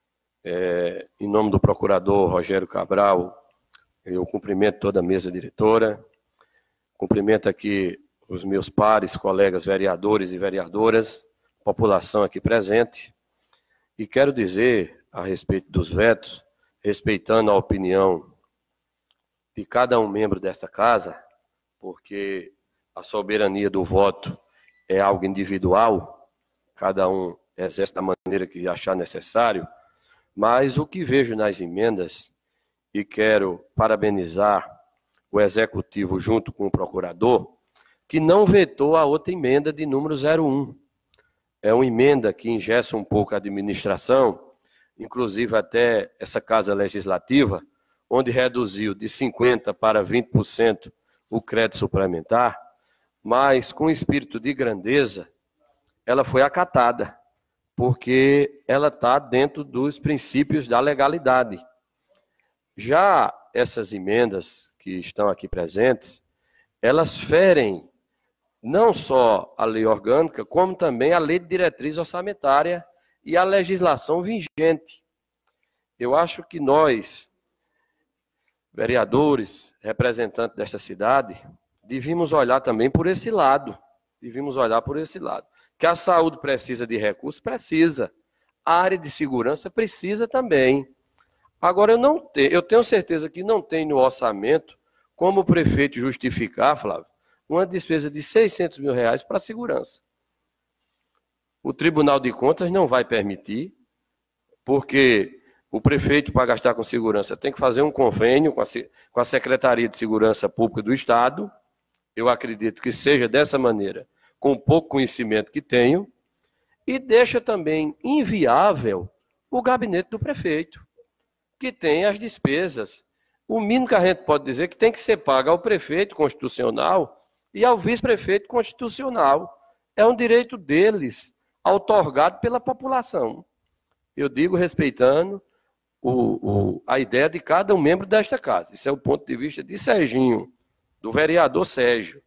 Em nome do procurador Rogério Cabral, eu cumprimento toda a mesa diretora, cumprimento aqui os meus pares, colegas vereadores e vereadoras, população aqui presente, e quero dizer a respeito dos vetos, respeitando a opinião de cada um membro desta casa, porque a soberania do voto é algo individual, cada um exerce da maneira que achar necessário, mas o que vejo nas emendas, e quero parabenizar o Executivo junto com o Procurador, que não vetou a outra emenda de número 01. É uma emenda que engessa um pouco a administração, inclusive até essa Casa Legislativa, onde reduziu de 50% para 20% o crédito suplementar, mas com espírito de grandeza, ela foi acatada, porque ela está dentro dos princípios da legalidade. Já essas emendas que estão aqui presentes, elas ferem não só a lei orgânica, como também a lei de diretriz orçamentária e a legislação vigente. Eu acho que nós, vereadores, representantes desta cidade, devíamos olhar também por esse lado. Que a saúde precisa de recursos? Precisa. A área de segurança precisa também. Agora, eu tenho certeza que não tem no orçamento como o prefeito justificar, Flávio, uma despesa de R$600 mil para a segurança. O Tribunal de Contas não vai permitir, porque o prefeito, para gastar com segurança, tem que fazer um convênio com a Secretaria de Segurança Pública do Estado. Eu acredito que seja dessa maneira, com pouco conhecimento que tenho, e deixa também inviável o gabinete do prefeito, que tem as despesas. O mínimo que a gente pode dizer é que tem que ser pago ao prefeito constitucional e ao vice-prefeito constitucional. É um direito deles, outorgado pela população. Eu digo respeitando a ideia de cada um membro desta casa. Esse é o ponto de vista de Serginho, do vereador Sérgio.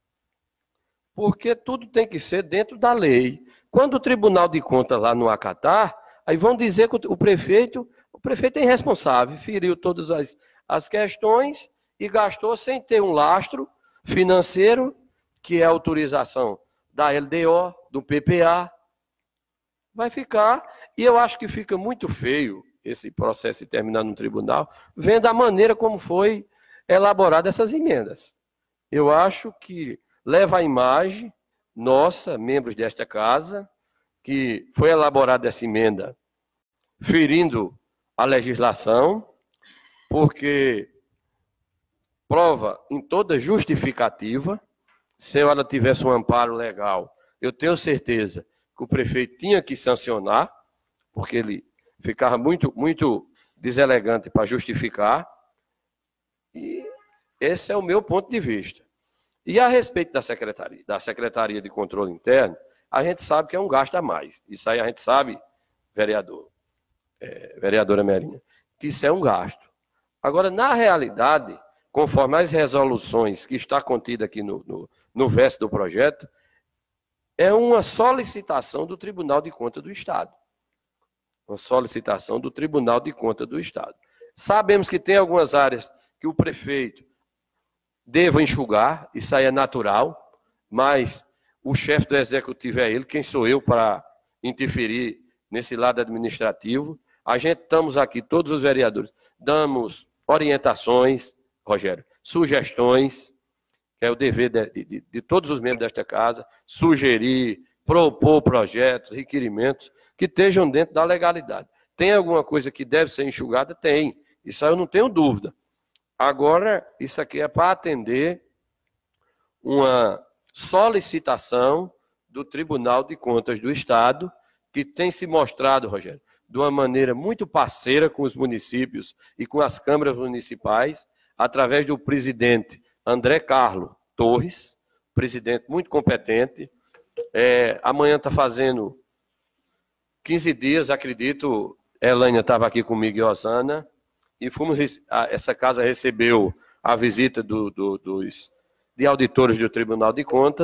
Porque tudo tem que ser dentro da lei. Quando o Tribunal de Contas lá no acatar, aí vão dizer que o prefeito é irresponsável, feriu todas as questões e gastou sem ter um lastro financeiro, que é a autorização da LDO, do PPA. Vai ficar, e eu acho que fica muito feio esse processo terminar no tribunal, vendo a maneira como foi elaborada essas emendas. Eu acho que leva a imagem nossa, membros desta casa, que foi elaborada essa emenda ferindo a legislação, porque prova em toda justificativa, se ela tivesse um amparo legal, eu tenho certeza que o prefeito tinha que sancionar, porque ele ficava muito deselegante para justificar, e esse é o meu ponto de vista. E a respeito da Secretaria de Controle Interno, a gente sabe que é um gasto a mais. Isso aí a gente sabe, vereadora Merinha, que isso é um gasto. Agora, na realidade, conforme as resoluções que está contida aqui no verso do projeto, é uma solicitação do Tribunal de Contas do Estado. Uma solicitação do Tribunal de Contas do Estado. Sabemos que tem algumas áreas que o prefeito deva enxugar, isso aí é natural, mas o chefe do executivo é ele, quem sou eu para interferir nesse lado administrativo. A gente estamos aqui, todos os vereadores, damos orientações, Rogério, sugestões, que é o dever de todos os membros desta casa, sugerir, propor projetos, requerimentos que estejam dentro da legalidade. Tem alguma coisa que deve ser enxugada? Tem. Isso aí eu não tenho dúvida. Agora, isso aqui é para atender uma solicitação do Tribunal de Contas do Estado, que tem se mostrado, Rogério, de uma maneira muito parceira com os municípios e com as câmaras municipais, através do presidente André Carlos Torres, presidente muito competente. Amanhã está fazendo 15 dias, acredito, Elânia estava aqui comigo e Osana, e essa casa recebeu a visita de auditores do Tribunal de Contas,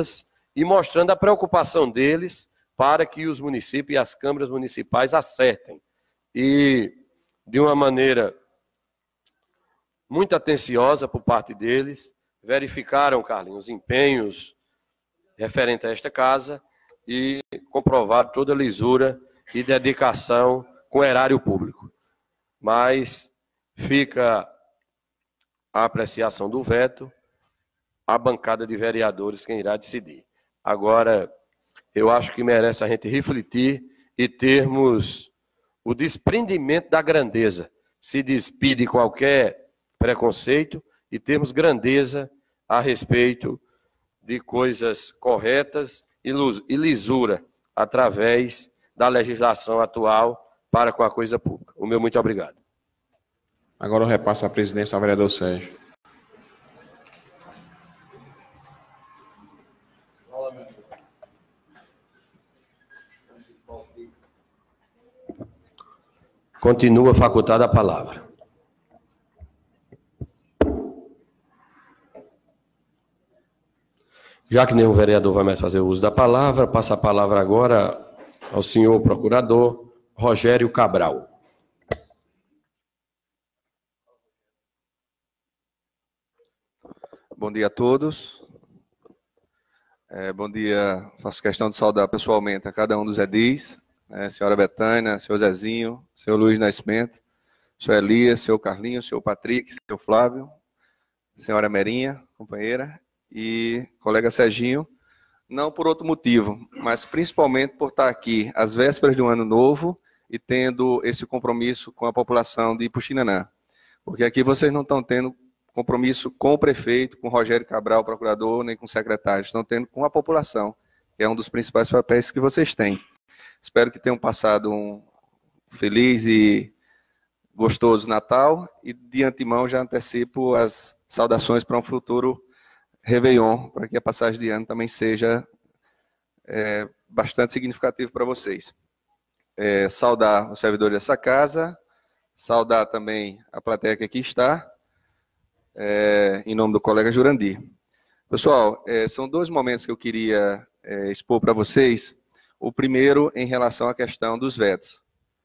e mostrando a preocupação deles para que os municípios e as câmaras municipais acertem. E, de uma maneira muito atenciosa por parte deles, verificaram, Carlinhos, os empenhos referentes a esta casa e comprovaram toda a lisura e dedicação com o erário público. Mas fica a apreciação do veto, a bancada de vereadores quem irá decidir. Agora, eu acho que merece a gente refletir e termos o desprendimento da grandeza, se despir de qualquer preconceito e termos grandeza a respeito de coisas corretas e lisura através da legislação atual para com a coisa pública. O meu muito obrigado. Agora eu repasso a presidência ao vereador Sérgio. Continua facultada a palavra. Já que nenhum vereador vai mais fazer uso da palavra, passa a palavra agora ao senhor procurador Rogério Cabral. Bom dia a todos. Bom dia, faço questão de saudar pessoalmente a cada um dos edis, senhora Betânia, senhor Zezinho, senhor Luiz Nascimento, senhor Elias, senhor Carlinhos, senhor Patrick, senhor Flávio, senhora Merinha, companheira, e colega Serginho, não por outro motivo, mas principalmente por estar aqui às vésperas de um ano novo e tendo esse compromisso com a população de Puxinanã. Porque aqui vocês não estão tendo compromisso com o prefeito, com o Rogério Cabral, procurador, nem com o secretário, estão tendo com a população, que é um dos principais papéis que vocês têm. Espero que tenham passado um feliz e gostoso Natal e de antemão já antecipo as saudações para um futuro Réveillon, para que a passagem de ano também seja bastante significativo para vocês. Saudar os servidores dessa casa, saudar também a plateia que aqui está, em nome do colega Jurandir. Pessoal, são dois momentos que eu queria expor para vocês. O primeiro, em relação à questão dos vetos.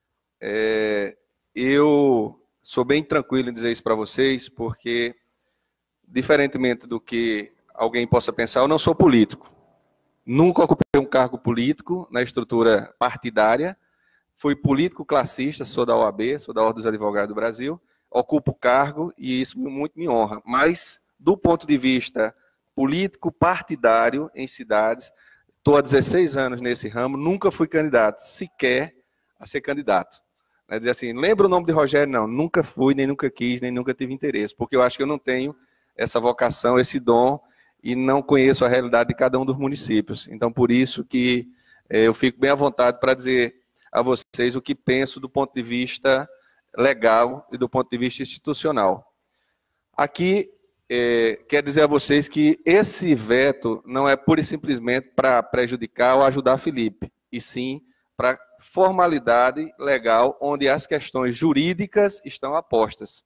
Eu sou bem tranquilo em dizer isso para vocês, porque, diferentemente do que alguém possa pensar, eu não sou político. Nunca ocupei um cargo político na estrutura partidária. Fui político classista, sou da OAB, sou da Ordem dos Advogados do Brasil. Ocupo o cargo e isso muito me honra. Mas, do ponto de vista político partidário em cidades, estou há 16 anos nesse ramo, nunca fui candidato, sequer a ser candidato. Dizer assim, lembra o nome de Rogério? Não, nunca fui, nem nunca quis, nem nunca tive interesse, porque eu acho que eu não tenho essa vocação, esse dom, e não conheço a realidade de cada um dos municípios. Então, por isso que eu fico bem à vontade para dizer a vocês o que penso do ponto de vista legal e do ponto de vista institucional. Aqui, quero dizer a vocês que esse veto não é pura e simplesmente para prejudicar ou ajudar Felipe, e sim para formalidade legal, onde as questões jurídicas estão apostas.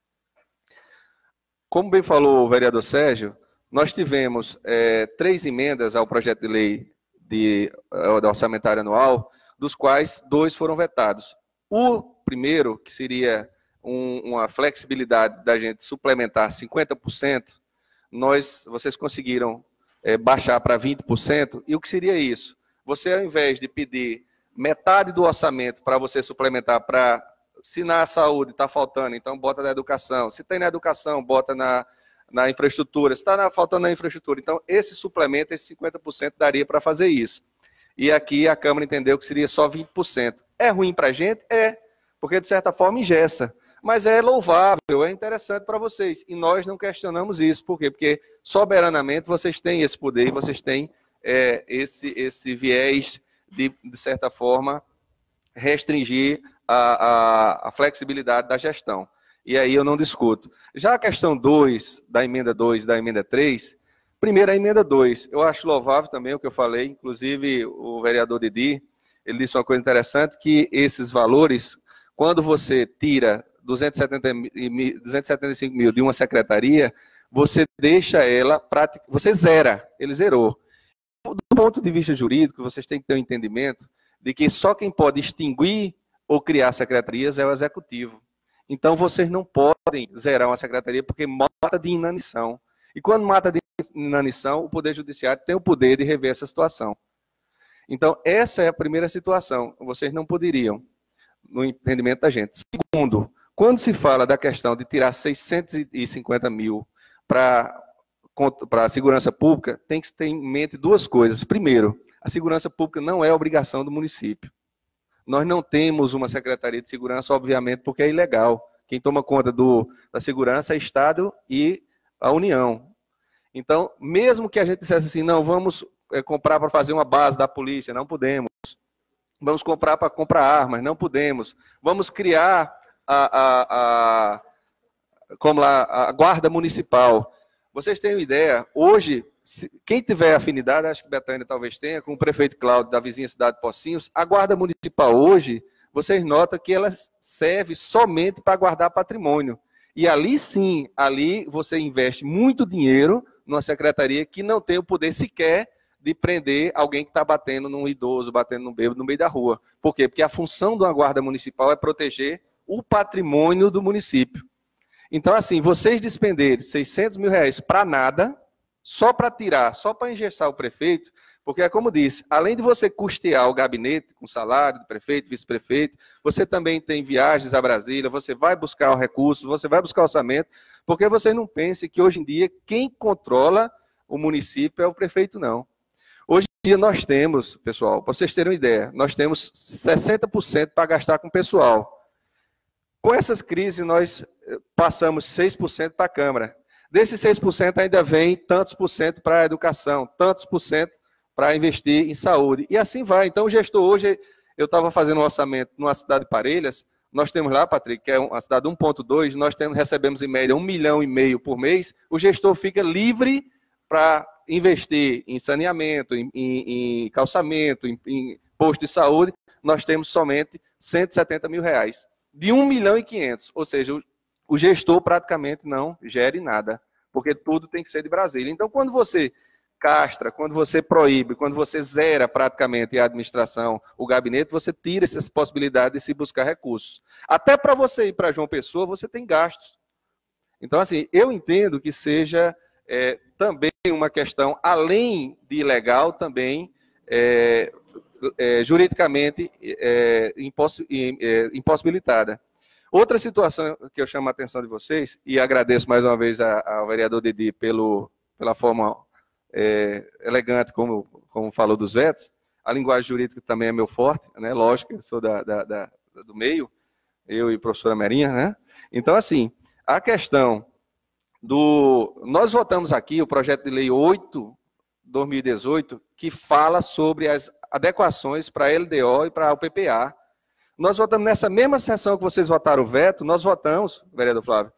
Como bem falou o vereador Sérgio, nós tivemos 3 emendas ao projeto de lei da orçamentária anual, dos quais 2 foram vetados. O primeiro, que seria uma flexibilidade da gente suplementar 50%, vocês conseguiram baixar para 20%, e o que seria isso? Você, ao invés de pedir metade do orçamento para você suplementar para, se na saúde está faltando, então bota na educação, se tem na educação, bota na infraestrutura, se está faltando na infraestrutura, então esse suplemento, esse 50% daria para fazer isso. E aqui a Câmara entendeu que seria só 20%. É ruim para a gente? Porque de certa forma engessa. Mas é louvável, é interessante para vocês. E nós não questionamos isso. Por quê? Porque soberanamente vocês têm esse poder e vocês têm esse viés de certa forma, restringir a flexibilidade da gestão. E aí eu não discuto. Já a questão 2, da emenda 2 e da emenda 3, primeiro a emenda 2, eu acho louvável também o que eu falei, inclusive o vereador Didi, ele disse uma coisa interessante, que esses valores, quando você tira 275 mil de uma secretaria, você deixa ela, você zera, ele zerou. do ponto de vista jurídico, vocês têm que ter um entendimento de que só quem pode extinguir ou criar secretarias é o executivo. Então, vocês não podem zerar uma secretaria porque mata de inanição. E quando mata de inanição, o Poder Judiciário tem o poder de rever essa situação. Então, essa é a primeira situação. Vocês não poderiam, no entendimento da gente. Segundo, quando se fala da questão de tirar 650 mil para a segurança pública, tem que ter em mente duas coisas. Primeiro, a segurança pública não é obrigação do município. Nós não temos uma Secretaria de Segurança, obviamente, porque é ilegal. Quem toma conta da segurança é o Estado e a União. Então, mesmo que a gente dissesse assim, não, vamos comprar para fazer uma base da polícia, não podemos. Vamos comprar para comprar armas, não podemos. Vamos criar a guarda municipal. Vocês têm uma ideia, hoje, quem tiver afinidade, acho que Betânia talvez tenha, com o prefeito Cláudio da vizinha cidade de Pocinhos, a guarda municipal hoje, vocês notam que ela serve somente para guardar patrimônio. E ali sim, ali você investe muito dinheiro numa secretaria que não tem o poder sequer de prender alguém que está batendo num idoso, batendo num bêbado no meio da rua. Por quê? Porque a função de uma guarda municipal é proteger o patrimônio do município. Então, assim, vocês despenderem 600 mil reais para nada, só para tirar, só para engessar o prefeito, porque é como disse, além de você custear o gabinete com salário do prefeito, vice-prefeito, você também tem viagens a Brasília, você vai buscar o recurso, você vai buscar orçamento, porque vocês não pensem que hoje em dia quem controla o município é o prefeito, não. Hoje em dia nós temos, pessoal, para vocês terem uma ideia, nós temos 60% para gastar com pessoal. Com essas crises, nós passamos 6% para a Câmara. Desses 6% ainda vem tantos por cento para a educação, tantos por cento para investir em saúde. E assim vai. Então, o gestor hoje, eu estava fazendo um orçamento numa cidade de Parelhas, nós temos lá, Patrick, que é uma cidade 1,2, nós recebemos em média 1,5 milhão por mês, o gestor fica livre para investir em saneamento, em calçamento, em posto de saúde, nós temos somente 170 mil reais. De 1,5 milhão, ou seja, o gestor praticamente não gere nada, porque tudo tem que ser de Brasília. Então, quando você castra, quando você proíbe, quando você zera praticamente a administração, o gabinete, você tira essa possibilidade de se buscar recursos. Até para você ir para João Pessoa, você tem gastos. Então, assim, eu entendo que seja também uma questão, além de ilegal, também juridicamente impossibilitada. Outra situação que eu chamo a atenção de vocês, e agradeço mais uma vez ao vereador Didi pela forma elegante como falou dos vetos, a linguagem jurídica também é meu forte, né? Lógico, eu sou do meio, eu e a professora Merinha, né? Então, assim, a questão nós votamos aqui o projeto de lei 8/2018, que fala sobre as adequações para a LDO e para a UPPA. Nós votamos nessa mesma sessão que vocês votaram o veto, nós votamos, vereador Flávio,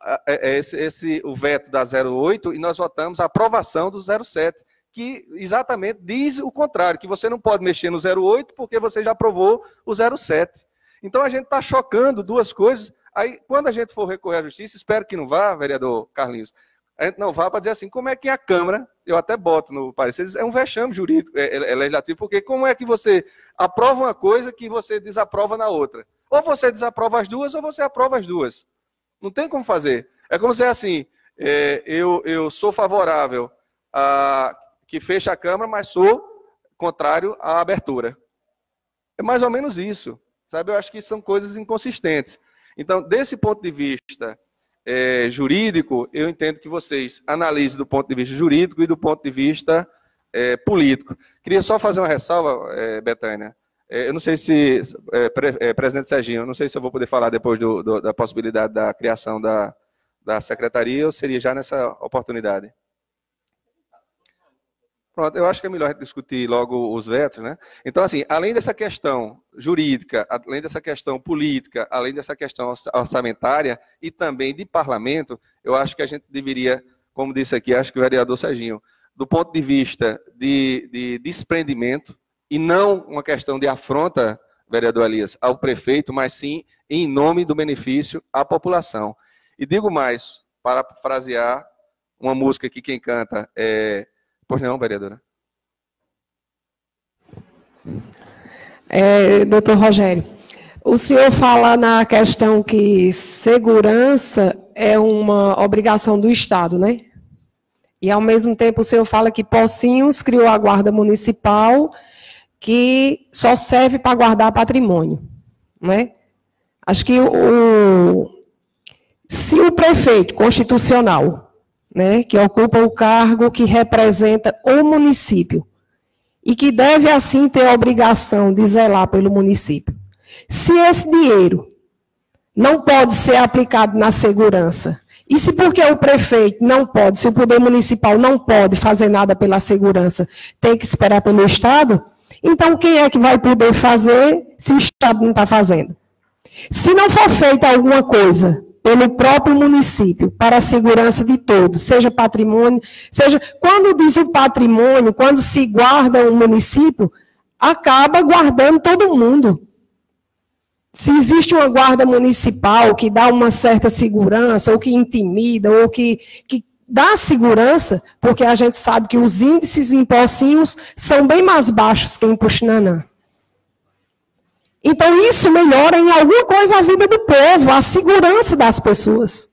o veto da 08 e nós votamos a aprovação do 07, que exatamente diz o contrário, que você não pode mexer no 08 porque você já aprovou o 07. Então a gente está chocando duas coisas. Aí, quando a gente for recorrer à justiça, espero que não vá, vereador Carlinhos, a gente não vá para dizer assim, como é que a Câmara, eu até boto no parecer, é um vexame jurídico, legislativo, porque como é que você aprova uma coisa que você desaprova na outra? Ou você desaprova as duas, ou você aprova as duas. Não tem como fazer. É como se assim, eu sou favorável a que feche a Câmara, mas sou contrário à abertura. É mais ou menos isso, sabe? Eu acho que são coisas inconsistentes. Então, desse ponto de vista jurídico, eu entendo que vocês analisem do ponto de vista jurídico e do ponto de vista político. Queria só fazer uma ressalva, Betânia. Eu não sei se, presidente Serginho, eu não sei se eu vou poder falar depois da possibilidade da criação da secretaria, ou seria já nessa oportunidade? Pronto, eu acho que é melhor a gente discutir logo os vetos, né? Então, assim, além dessa questão jurídica, além dessa questão política, além dessa questão orçamentária e também de parlamento, eu acho que a gente deveria, como disse aqui, acho que o vereador Serginho, do ponto de vista de desprendimento, e não uma questão de afronta, vereador Elias, ao prefeito, mas sim em nome do benefício à população. E digo mais, para frasear uma música que quem canta Pois não, vereadora. Doutor Rogério, o senhor fala na questão que segurança é uma obrigação do Estado, né? E, ao mesmo tempo, o senhor fala que Pocinhos criou a Guarda Municipal, que só serve para guardar patrimônio, né? Acho que se o prefeito constitucional, né, que ocupa o cargo que representa o município, e que deve, assim, ter a obrigação de zelar pelo município, se esse dinheiro não pode ser aplicado na segurança, e se porque o prefeito não pode, se o poder municipal não pode fazer nada pela segurança, tem que esperar pelo Estado, então quem é que vai poder fazer se o Estado não está fazendo? Se não for feita alguma coisa pelo próprio município para a segurança de todos, seja patrimônio, seja... Quando diz o patrimônio, quando se guarda um município, acaba guardando todo mundo. Se existe uma guarda municipal que dá uma certa segurança, ou que intimida, ou que dá segurança, porque a gente sabe que os índices em Pocinhos são bem mais baixos que em Puxinanã. Então, isso melhora em alguma coisa a vida do povo, a segurança das pessoas.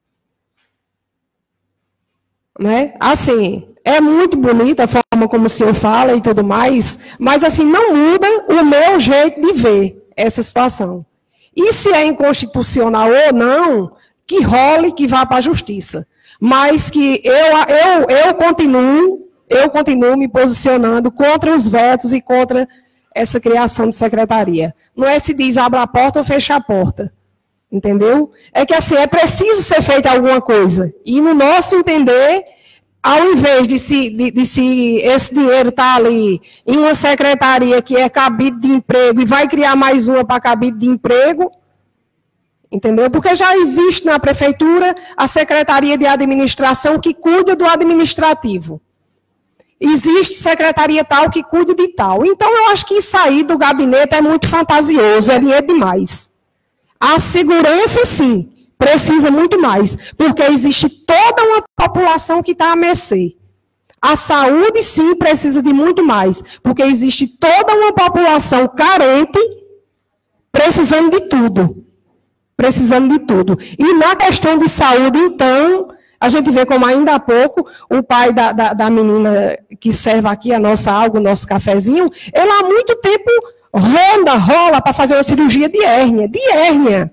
Né? Assim, é muito bonita a forma como o senhor fala e tudo mais, mas assim, não muda o meu jeito de ver essa situação. E se é inconstitucional ou não, que role, que vá para a justiça. Mas que eu continuo me posicionando contra os vetos e contra essa criação de secretaria. Não é se diz abra a porta ou fecha a porta. Entendeu? É que assim, é preciso ser feita alguma coisa. E no nosso entender, ao invés de esse dinheiro estar ali em uma secretaria que é cabide de emprego e vai criar mais uma para cabide de emprego, entendeu? Porque já existe na prefeitura a secretaria de administração que cuida do administrativo. Existe secretaria tal que cuida de tal. Então, eu acho que isso aí do gabinete é muito fantasioso, é dinheiro demais. A segurança, sim, precisa muito mais, porque existe toda uma população que está à mercê. A saúde, sim, precisa de muito mais, porque existe toda uma população carente, precisando de tudo. Precisando de tudo. E na questão de saúde, então, a gente vê como ainda há pouco, o pai da menina que serve aqui a nossa água, o nosso cafezinho, ele há muito tempo rola para fazer uma cirurgia de hérnia.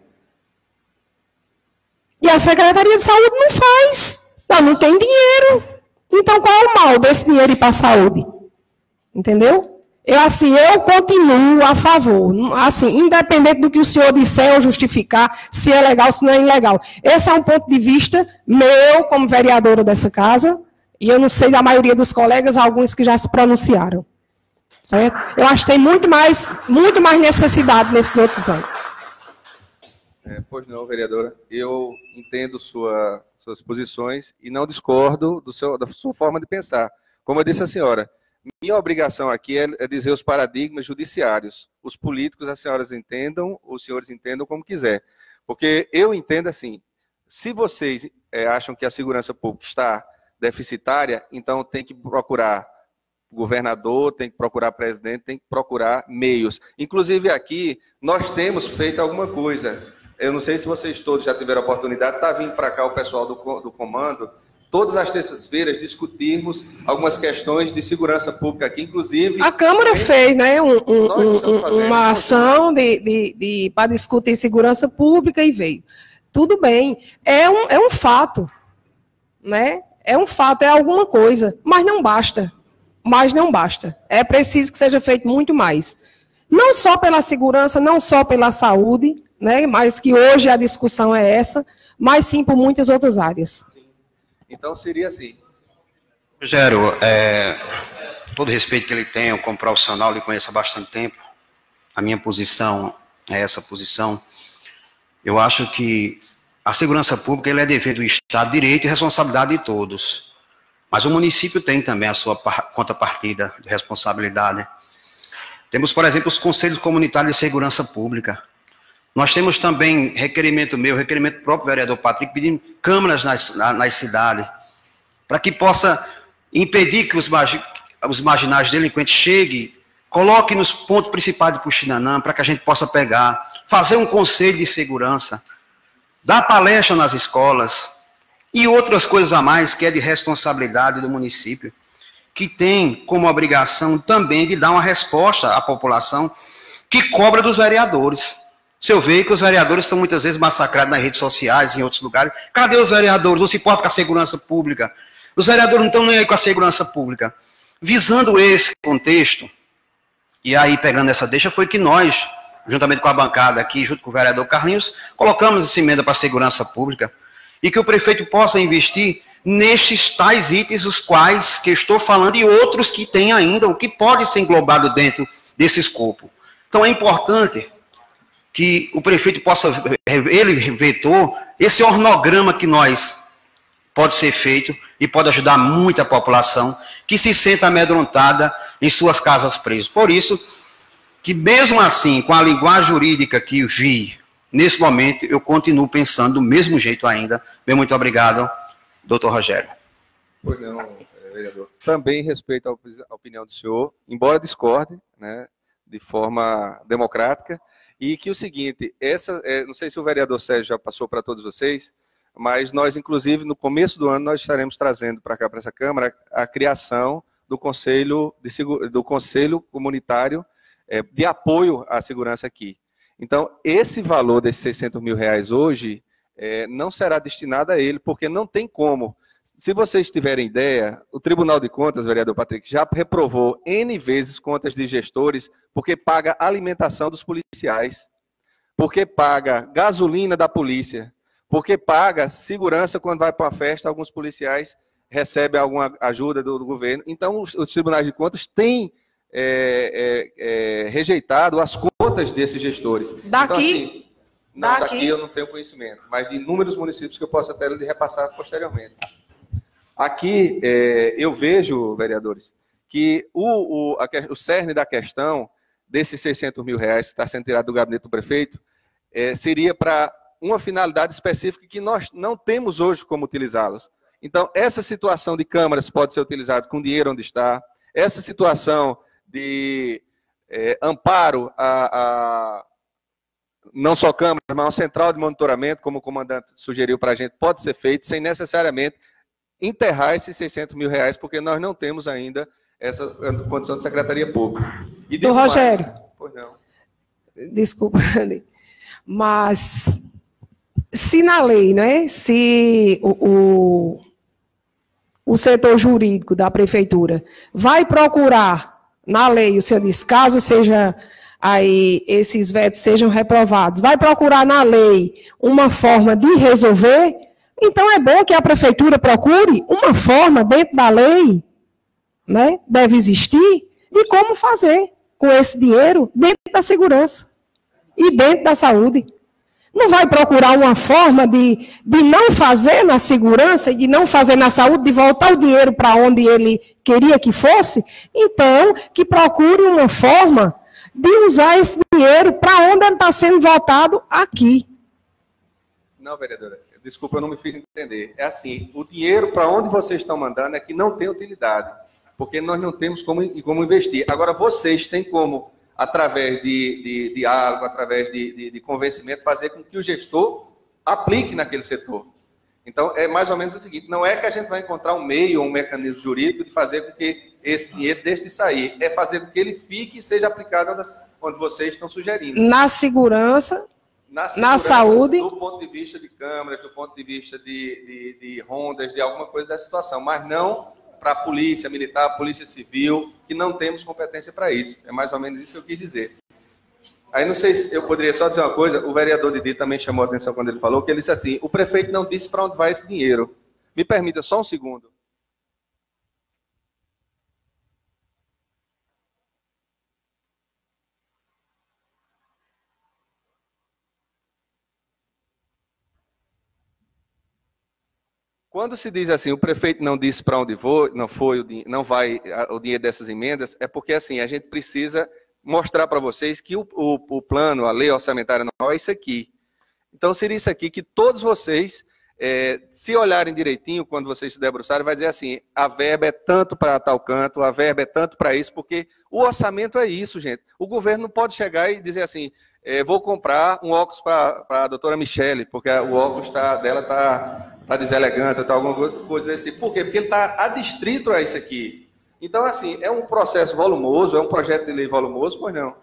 E a Secretaria de Saúde não faz. Não tem dinheiro. Então, qual é o mal desse dinheiro ir para a saúde? Entendeu? Eu continuo a favor. Assim, independente do que o senhor disser ou justificar, se é legal, se não é ilegal. Esse é um ponto de vista meu, como vereadora dessa casa, e eu não sei da maioria dos colegas, alguns que já se pronunciaram. Certo? Eu acho que tem muito mais necessidade nesses outros anos. Pois não, vereadora. Eu entendo suas posições e não discordo da sua forma de pensar. Como eu disse à senhora, minha obrigação aqui é dizer os paradigmas judiciários. Os políticos, as senhoras entendam, os senhores entendam como quiser. Porque eu entendo assim, se vocês acham que a segurança pública está deficitária, então tem que procurar governador, tem que procurar presidente, tem que procurar meios. Inclusive aqui, nós temos feito alguma coisa. Eu não sei se vocês todos já tiveram a oportunidade, está vindo para cá o pessoal do comando, todas as terças-feiras discutirmos algumas questões de segurança pública aqui, inclusive... A Câmara fez, né, uma ação para discutir segurança pública e veio. Tudo bem, é um fato, né? É um fato, é alguma coisa, mas não basta. É preciso que seja feito muito mais. Não só pela segurança, não só pela saúde, né, mas que hoje a discussão é essa, mas sim por muitas outras áreas. Então, seria assim. Rogério, todo respeito que ele tem, eu como profissional, lhe conheço há bastante tempo. A minha posição é essa posição. Eu acho que a segurança pública é dever do Estado, direito e responsabilidade de todos. Mas o município tem também a sua contrapartida de responsabilidade. Temos, por exemplo, os conselhos comunitários de segurança pública. Nós temos também requerimento meu, requerimento do próprio vereador Patrick, pedindo câmaras nas cidades, para que possa impedir que os marginais delinquentes cheguem coloque nos pontos principais de Puxinanã para que a gente possa pegar, fazer um conselho de segurança, dar palestra nas escolas e outras coisas a mais que é de responsabilidade do município, que tem como obrigação também de dar uma resposta à população que cobra dos vereadores. Se eu vejo que os vereadores são muitas vezes massacrados nas redes sociais, em outros lugares, cadê os vereadores? Não se importa com a segurança pública. Os vereadores não estão nem aí com a segurança pública. Visando esse contexto, e aí pegando essa deixa, foi que nós, juntamente com a bancada aqui, junto com o vereador Carlinhos, colocamos essa emenda para a segurança pública, e que o prefeito possa investir nestes tais itens, os quais que estou falando, e outros que tem ainda, o que pode ser englobado dentro desse escopo. Então é importante que o prefeito possa, ele vetou, esse organograma que nós pode ser feito e pode ajudar muito a população que se sente amedrontada em suas casas presas. Por isso, que mesmo assim, com a linguagem jurídica que vi nesse momento, eu continuo pensando do mesmo jeito ainda. Bem, muito obrigado, doutor Rogério. Pois não, vereador. Também respeito a opinião do senhor, embora discorde, né, de forma democrática, e que o seguinte, não sei se o vereador Sérgio já passou para todos vocês, mas nós, inclusive, no começo do ano, nós estaremos trazendo para cá, para essa Câmara, a criação do Conselho Comunitário de apoio à segurança aqui. Então, esse valor desses 600 mil reais hoje não será destinado a ele, porque não tem como. Se vocês tiverem ideia, o Tribunal de Contas, vereador Patrick, já reprovou N vezes contas de gestores porque paga alimentação dos policiais, porque paga gasolina da polícia, porque paga segurança quando vai para uma festa, alguns policiais recebem alguma ajuda do governo. Então, os tribunais de contas têm rejeitado as contas desses gestores. Daqui? Então, assim, não, daqui eu não tenho conhecimento, mas de inúmeros municípios que eu posso até lhe repassar posteriormente. Aqui, eu vejo, vereadores, que o cerne da questão desses 600 mil reais que está sendo tirado do gabinete do prefeito seria para uma finalidade específica que nós não temos hoje como utilizá-los. Então, essa situação de câmaras pode ser utilizada com dinheiro onde está, essa situação de amparo a não só câmaras, mas uma central de monitoramento, como o comandante sugeriu para a gente, pode ser feito sem necessariamente enterrar esses 600 mil reais, porque nós não temos ainda essa condição de secretaria pública. E do Rogério. Pois não. Desculpa, mas se na lei, né, se o setor jurídico da prefeitura vai procurar na lei, o senhor disse, caso seja aí esses vetos sejam reprovados, vai procurar na lei uma forma de resolver, então é bom que a prefeitura procure uma forma dentro da lei, né, deve existir, de como fazer com esse dinheiro dentro da segurança e dentro da saúde. Não vai procurar uma forma de não fazer na segurança e de não fazer na saúde, de voltar o dinheiro para onde ele queria que fosse? Então, que procure uma forma de usar esse dinheiro para onde ele está sendo voltado aqui. Não, vereadora, desculpa, eu não me fiz entender. É assim, o dinheiro para onde vocês estão mandando é que não tem utilidade, porque nós não temos como investir. Agora, vocês têm como, através de diálogo, através de convencimento, fazer com que o gestor aplique naquele setor. Então, é mais ou menos o seguinte, não é que a gente vai encontrar um meio ou um mecanismo jurídico de fazer com que esse dinheiro deixe de sair, é fazer com que ele fique e seja aplicado onde vocês estão sugerindo. Na segurança, na saúde. Do ponto de vista de câmeras, do ponto de vista de rondas, de alguma coisa dessa situação, mas não para a polícia militar, polícia civil, que não temos competência para isso. É mais ou menos isso que eu quis dizer. Aí não sei se eu poderia só dizer uma coisa, o vereador Didi também chamou a atenção quando ele falou, que ele disse assim, o prefeito não disse para onde vai esse dinheiro. Me permita só um segundo. Quando se diz assim, o prefeito não disse para onde não vai o dinheiro dessas emendas, é porque assim, a gente precisa mostrar para vocês que o plano, a lei orçamentária anual é isso aqui. Então, seria isso aqui que todos vocês Se olharem direitinho, quando vocês se debruçarem, vai dizer assim, a verba é tanto para tal canto, a verba é tanto para isso, porque o orçamento é isso, gente. O governo não pode chegar e dizer assim, vou comprar um óculos para a doutora Michele, porque o óculos dela está deselegante, está alguma coisa desse tipo. Por quê? Porque ele está adstrito a isso aqui. Então, assim, é um processo volumoso, é um projeto de lei volumoso, pois não?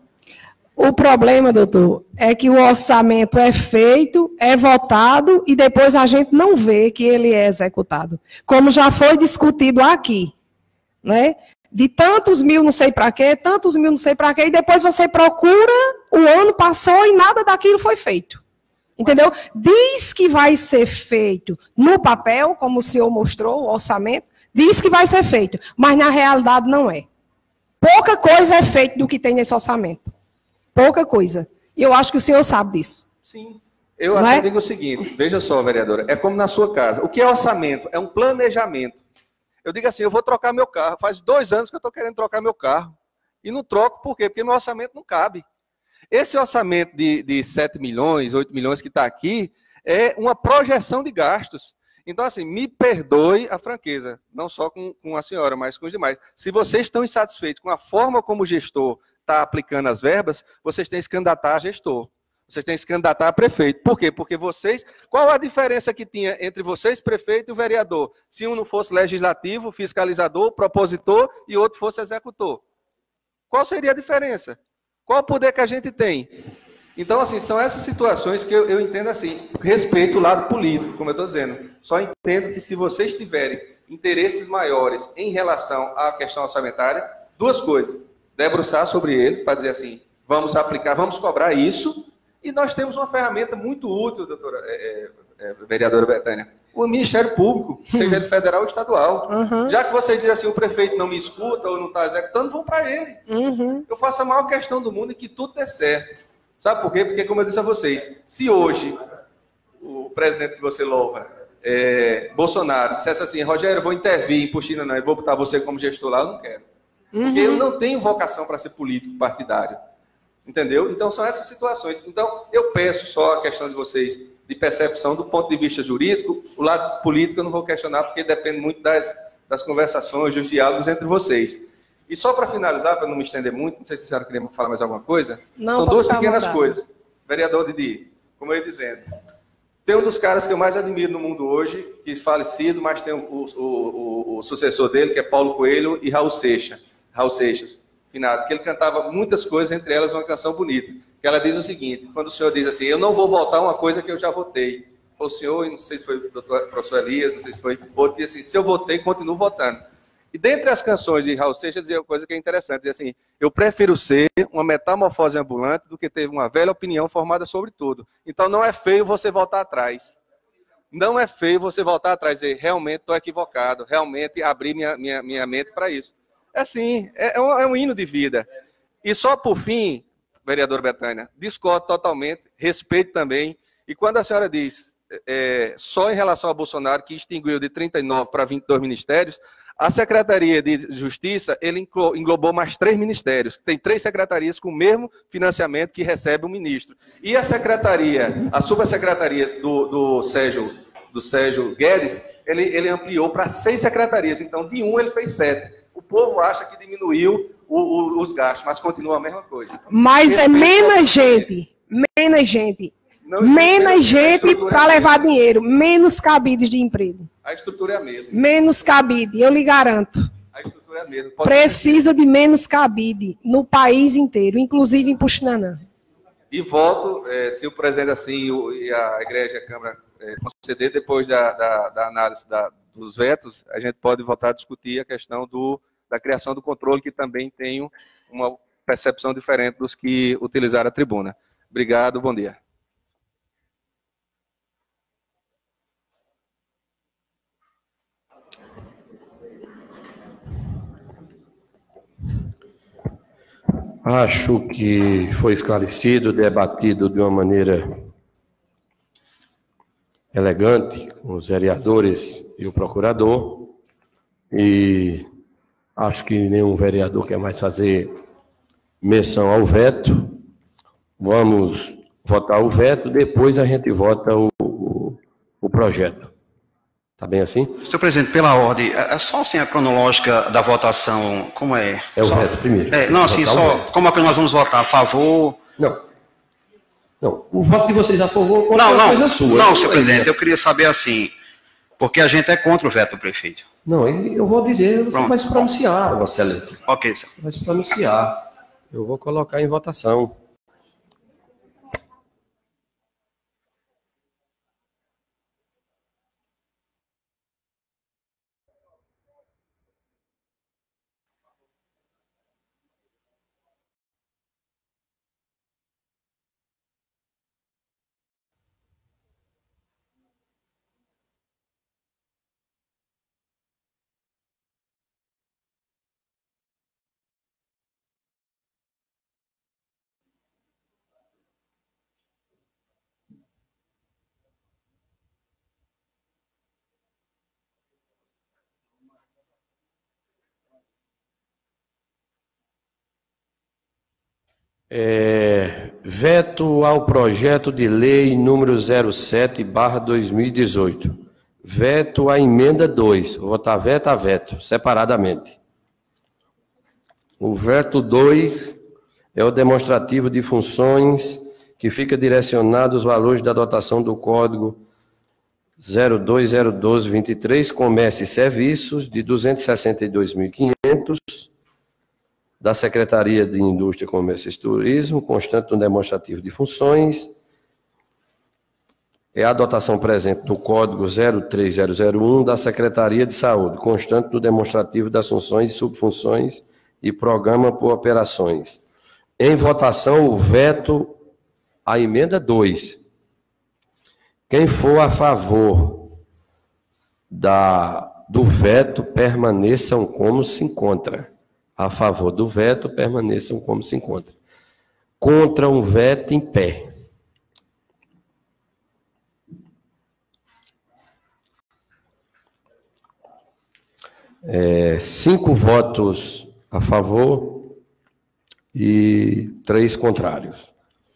O problema, doutor, é que o orçamento é feito, é votado e depois a gente não vê que ele é executado. Como já foi discutido aqui, né? De tantos mil não sei para quê, tantos mil não sei para quê, e depois você procura, o ano passou e nada daquilo foi feito. Entendeu? Diz que vai ser feito no papel, como o senhor mostrou, o orçamento, diz que vai ser feito, mas na realidade não é. Pouca coisa é feita do que tem nesse orçamento. Pouca coisa. E eu acho que o senhor sabe disso. Sim. Eu até digo o seguinte, veja só, vereadora, é como na sua casa. O que é orçamento? É um planejamento. Eu digo assim, eu vou trocar meu carro. Faz 2 anos que eu estou querendo trocar meu carro. E não troco, por quê? Porque meu orçamento não cabe. Esse orçamento de 7 milhões, 8 milhões que está aqui, é uma projeção de gastos. Então, assim, me perdoe a franqueza, não só com a senhora, mas com os demais. Se vocês estão insatisfeitos com a forma como o gestor está aplicando as verbas, vocês têm que se candidatar a gestor. Vocês têm que se candidatar a prefeito. Por quê? Porque vocês... Qual a diferença que tinha entre vocês, prefeito, e o vereador? Se um não fosse legislativo, fiscalizador, propositor, e outro fosse executor. Qual seria a diferença? Qual o poder que a gente tem? Então, assim, são essas situações que eu entendo assim. Respeito o lado político, como eu estou dizendo. Só entendo que se vocês tiverem interesses maiores em relação à questão orçamentária, 2 coisas. Debruçar sobre ele, para dizer assim, vamos aplicar, vamos cobrar isso, e nós temos uma ferramenta muito útil, doutora, vereadora Betânia, o Ministério Público, seja ele federal ou estadual. Já que você diz assim, o prefeito não me escuta ou não está executando, vão para ele. Eu faço a maior questão do mundo e que tudo dê certo. Sabe por quê? Porque, como eu disse a vocês, se hoje o presidente que você louva, Bolsonaro, dissesse assim, Rogério, eu vou intervir em Puxina, não, eu vou botar você como gestor lá, eu não quero. Porque eu não tenho vocação para ser político partidário. Entendeu? Então, são essas situações. Então, eu peço só a questão de vocês, de percepção do ponto de vista jurídico. O lado político eu não vou questionar, porque depende muito das conversações, dos diálogos entre vocês. E só para finalizar, para não me estender muito, não sei se a senhora queria falar mais alguma coisa. Não, são 2 pequenas coisas. Vereador Didi, como eu ia dizendo, tem um dos caras que eu mais admiro no mundo hoje, que é falecido, mas tem o sucessor dele, que é Paulo Coelho e Raul Seixas, finado, que ele cantava muitas coisas, entre elas uma canção bonita, que ela diz o seguinte, quando o senhor diz assim, eu não vou votar uma coisa que eu já votei. O senhor, não sei se foi o professor Elias, não sei se foi outro, que assim, se eu votei, continuo votando. E dentre as canções de Raul Seixas, dizia uma coisa que é interessante, diz assim, eu prefiro ser uma metamorfose ambulante do que ter uma velha opinião formada sobre tudo. Então não é feio você voltar atrás. Não é feio você voltar atrás e dizer, realmente estou equivocado, realmente abri minha mente para isso. É sim, é um hino de vida. E só por fim, vereador Betânia, discordo totalmente, respeito também. E quando a senhora diz, só em relação a Bolsonaro, que extinguiu de 39 para 22 ministérios, a Secretaria de Justiça, ele englobou mais 3 ministérios. Tem 3 secretarias com o mesmo financiamento que recebe o ministro. E a subsecretaria do Sérgio Guedes, ele ampliou para 6 secretarias. Então, de 1 ele fez 7. O povo acha que diminuiu os gastos, mas continua a mesma coisa. Mas é menos gente para levar dinheiro, menos cabides de emprego. A estrutura é a mesma. Menos cabide, eu lhe garanto. A estrutura é a mesma. Precisa de menos cabide no país inteiro, inclusive em Puxinanã. E voto, se o presidente assim e a igreja e a Câmara conceder, depois da análise dos vetos, a gente pode voltar a discutir a questão da criação do controle, que também tem uma percepção diferente dos que utilizaram a tribuna. Obrigado, bom dia. Acho que foi esclarecido, debatido de uma maneira elegante com os vereadores e o procurador, e acho que nenhum vereador quer mais fazer menção ao veto. Vamos votar o veto, depois a gente vota o projeto. Está bem assim? Senhor presidente, pela ordem, é só assim a cronológica da votação, como é? É o veto primeiro. Não, assim, só, como é que nós vamos votar? A favor? Não, o voto de vocês a favor é uma coisa sua. Não, senhor presidente, eu queria saber assim, porque a gente é contra o veto do prefeito. Não, eu vou dizer, você vai se pronunciar, Vossa Excelência. Ok, senhor. Vai se pronunciar. Eu vou colocar em votação. Veto ao projeto de lei número 07/2018. Veto à emenda 2. Vou votar veto a veto, separadamente. O veto 2 é o demonstrativo de funções que fica direcionado aos valores da dotação do Código 02.012.23, Comércio e Serviços, de 262.500, da Secretaria de Indústria, Comércio e Turismo, constante no demonstrativo de funções. É a dotação presente no Código 03001 da Secretaria de Saúde, constante no demonstrativo das funções e subfunções e programa por operações. Em votação, o veto à emenda 2. Quem for a favor do veto, permaneçam como se encontra. A favor do veto, permaneçam como se encontra. Contra um veto, em pé. Cinco votos a favor e 3 contrários.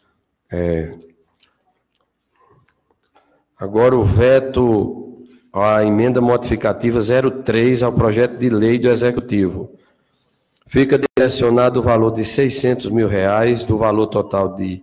Agora o veto à emenda modificativa 03 ao projeto de lei do Executivo. Fica direcionado o valor de R$600 mil, do valor total de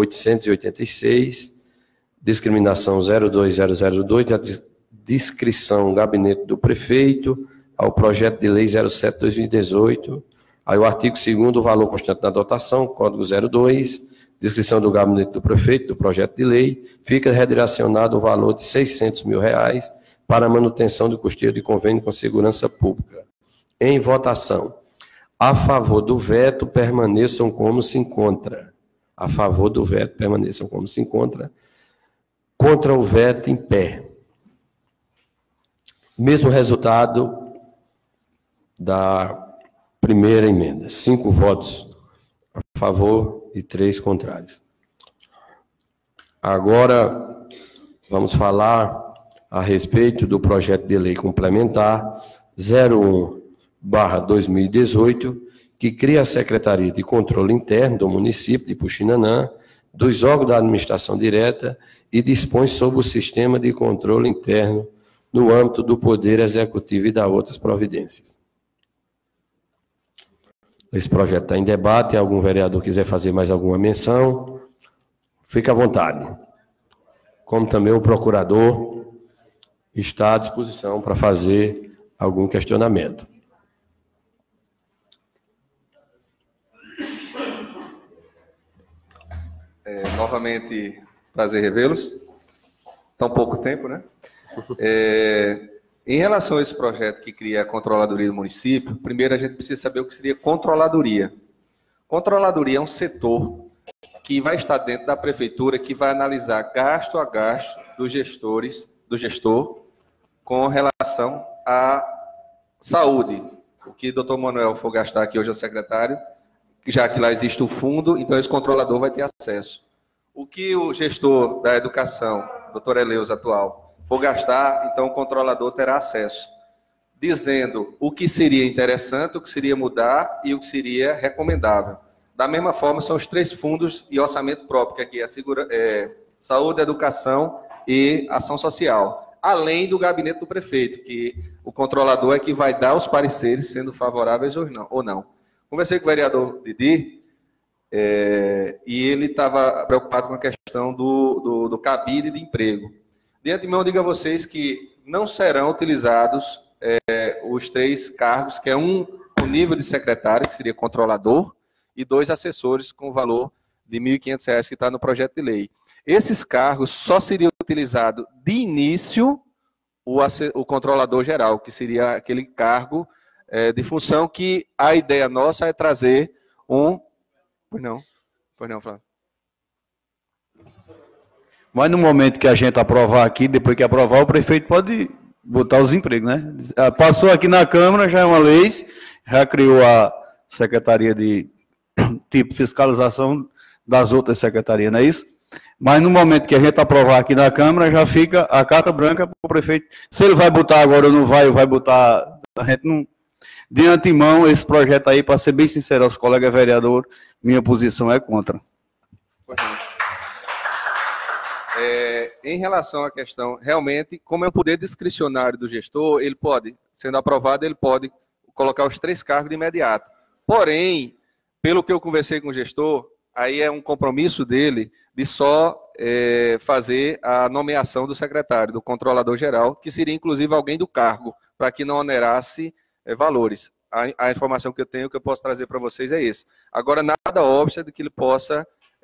886, discriminação 02002, da descrição gabinete do prefeito, ao projeto de lei 07/2018, aí o artigo 2º, o valor constante da dotação, código 02, descrição do gabinete do prefeito, do projeto de lei, fica redirecionado o valor de R$600 mil para a manutenção do custeio de convênio com segurança pública. Em votação. A favor do veto, permaneçam como se encontra. A favor do veto, permaneçam como se encontra. Contra o veto, em pé. Mesmo resultado da primeira emenda. 5 votos a favor e 3 contrários. Agora, vamos falar a respeito do projeto de lei complementar 01/2018, que cria a Secretaria de Controle Interno do município de Puxinanã, dos órgãos da administração direta e dispõe sobre o sistema de controle interno no âmbito do Poder Executivo e dá outras providências. Esse projeto está em debate. Algum vereador quiser fazer mais alguma menção, fique à vontade. Como também o procurador está à disposição para fazer algum questionamento. Novamente, prazer revê-los. Tão pouco tempo, né? Em relação a esse projeto que cria a controladoria do município, primeiro a gente precisa saber o que seria controladoria. Controladoria é um setor que vai estar dentro da prefeitura, que vai analisar gasto a gasto do gestor com relação à saúde. O que o doutor Manuel for gastar aqui hoje é o secretário, já que lá existe o fundo, então esse controlador vai ter acesso. O que o gestor da educação, doutor Eleus atual, for gastar, então o controlador terá acesso, dizendo o que seria interessante, o que seria mudar e o que seria recomendável. Da mesma forma, são os 3 fundos e orçamento próprio, que aqui é saúde, educação e ação social, além do gabinete do prefeito, que o controlador é que vai dar os pareceres, sendo favoráveis ou não. Conversei com o vereador Didi, e ele estava preocupado com a questão do cabide de emprego. De antemão, digo a vocês que não serão utilizados os 3 cargos, que é o nível de secretário, que seria controlador, e 2 assessores com o valor de R$ 1.500 que está no projeto de lei. Esses cargos só seriam utilizados de início o controlador geral, que seria aquele cargo de função que a ideia nossa é trazer um... Pois não, Flávio. Mas no momento que a gente aprovar aqui, depois que aprovar, o prefeito pode botar os empregos, né? Passou aqui na Câmara, já é uma lei, já criou a Secretaria de tipo fiscalização das outras secretarias, não é isso? Mas no momento que a gente aprovar aqui na Câmara, já fica a carta branca para o prefeito. Se ele vai botar agora ou não vai, botar... A gente não... De antemão, esse projeto aí, para ser bem sincero aos colegas vereadores, minha posição é contra. Em relação à questão, realmente, como é um poder discricionário do gestor, ele pode, sendo aprovado, ele pode colocar os 3 cargos de imediato. Porém, pelo que eu conversei com o gestor, aí é um compromisso dele de só fazer a nomeação do secretário, do controlador geral, que seria inclusive alguém do cargo, para que não onerasse valores. A informação que eu tenho, que eu posso trazer para vocês é isso. Agora, nada obsta de que ele possa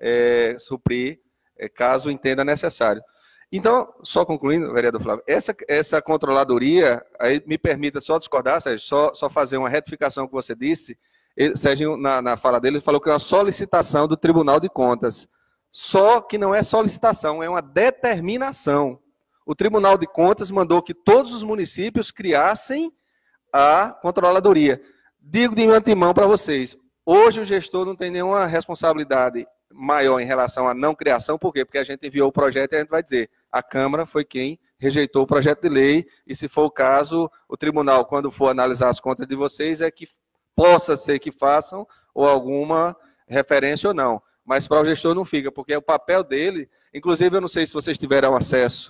suprir, caso entenda necessário. Então, só concluindo, vereador Flávio, essa controladoria, aí me permita só discordar, Sérgio, só fazer uma retificação que você disse. Sérgio, na fala dele, ele falou que é uma solicitação do Tribunal de Contas. Só que não é solicitação, é uma determinação. O Tribunal de Contas mandou que todos os municípios criassem a controladoria. Digo de antemão para vocês, hoje o gestor não tem nenhuma responsabilidade maior em relação à não criação, por quê? Porque a gente enviou o projeto e a gente vai dizer, a Câmara foi quem rejeitou o projeto de lei, e se for o caso, o tribunal, quando for analisar as contas de vocês, é que possa ser que façam, ou alguma referência ou não. Mas para o gestor não fica, porque é o papel dele, inclusive eu não sei se vocês tiveram acesso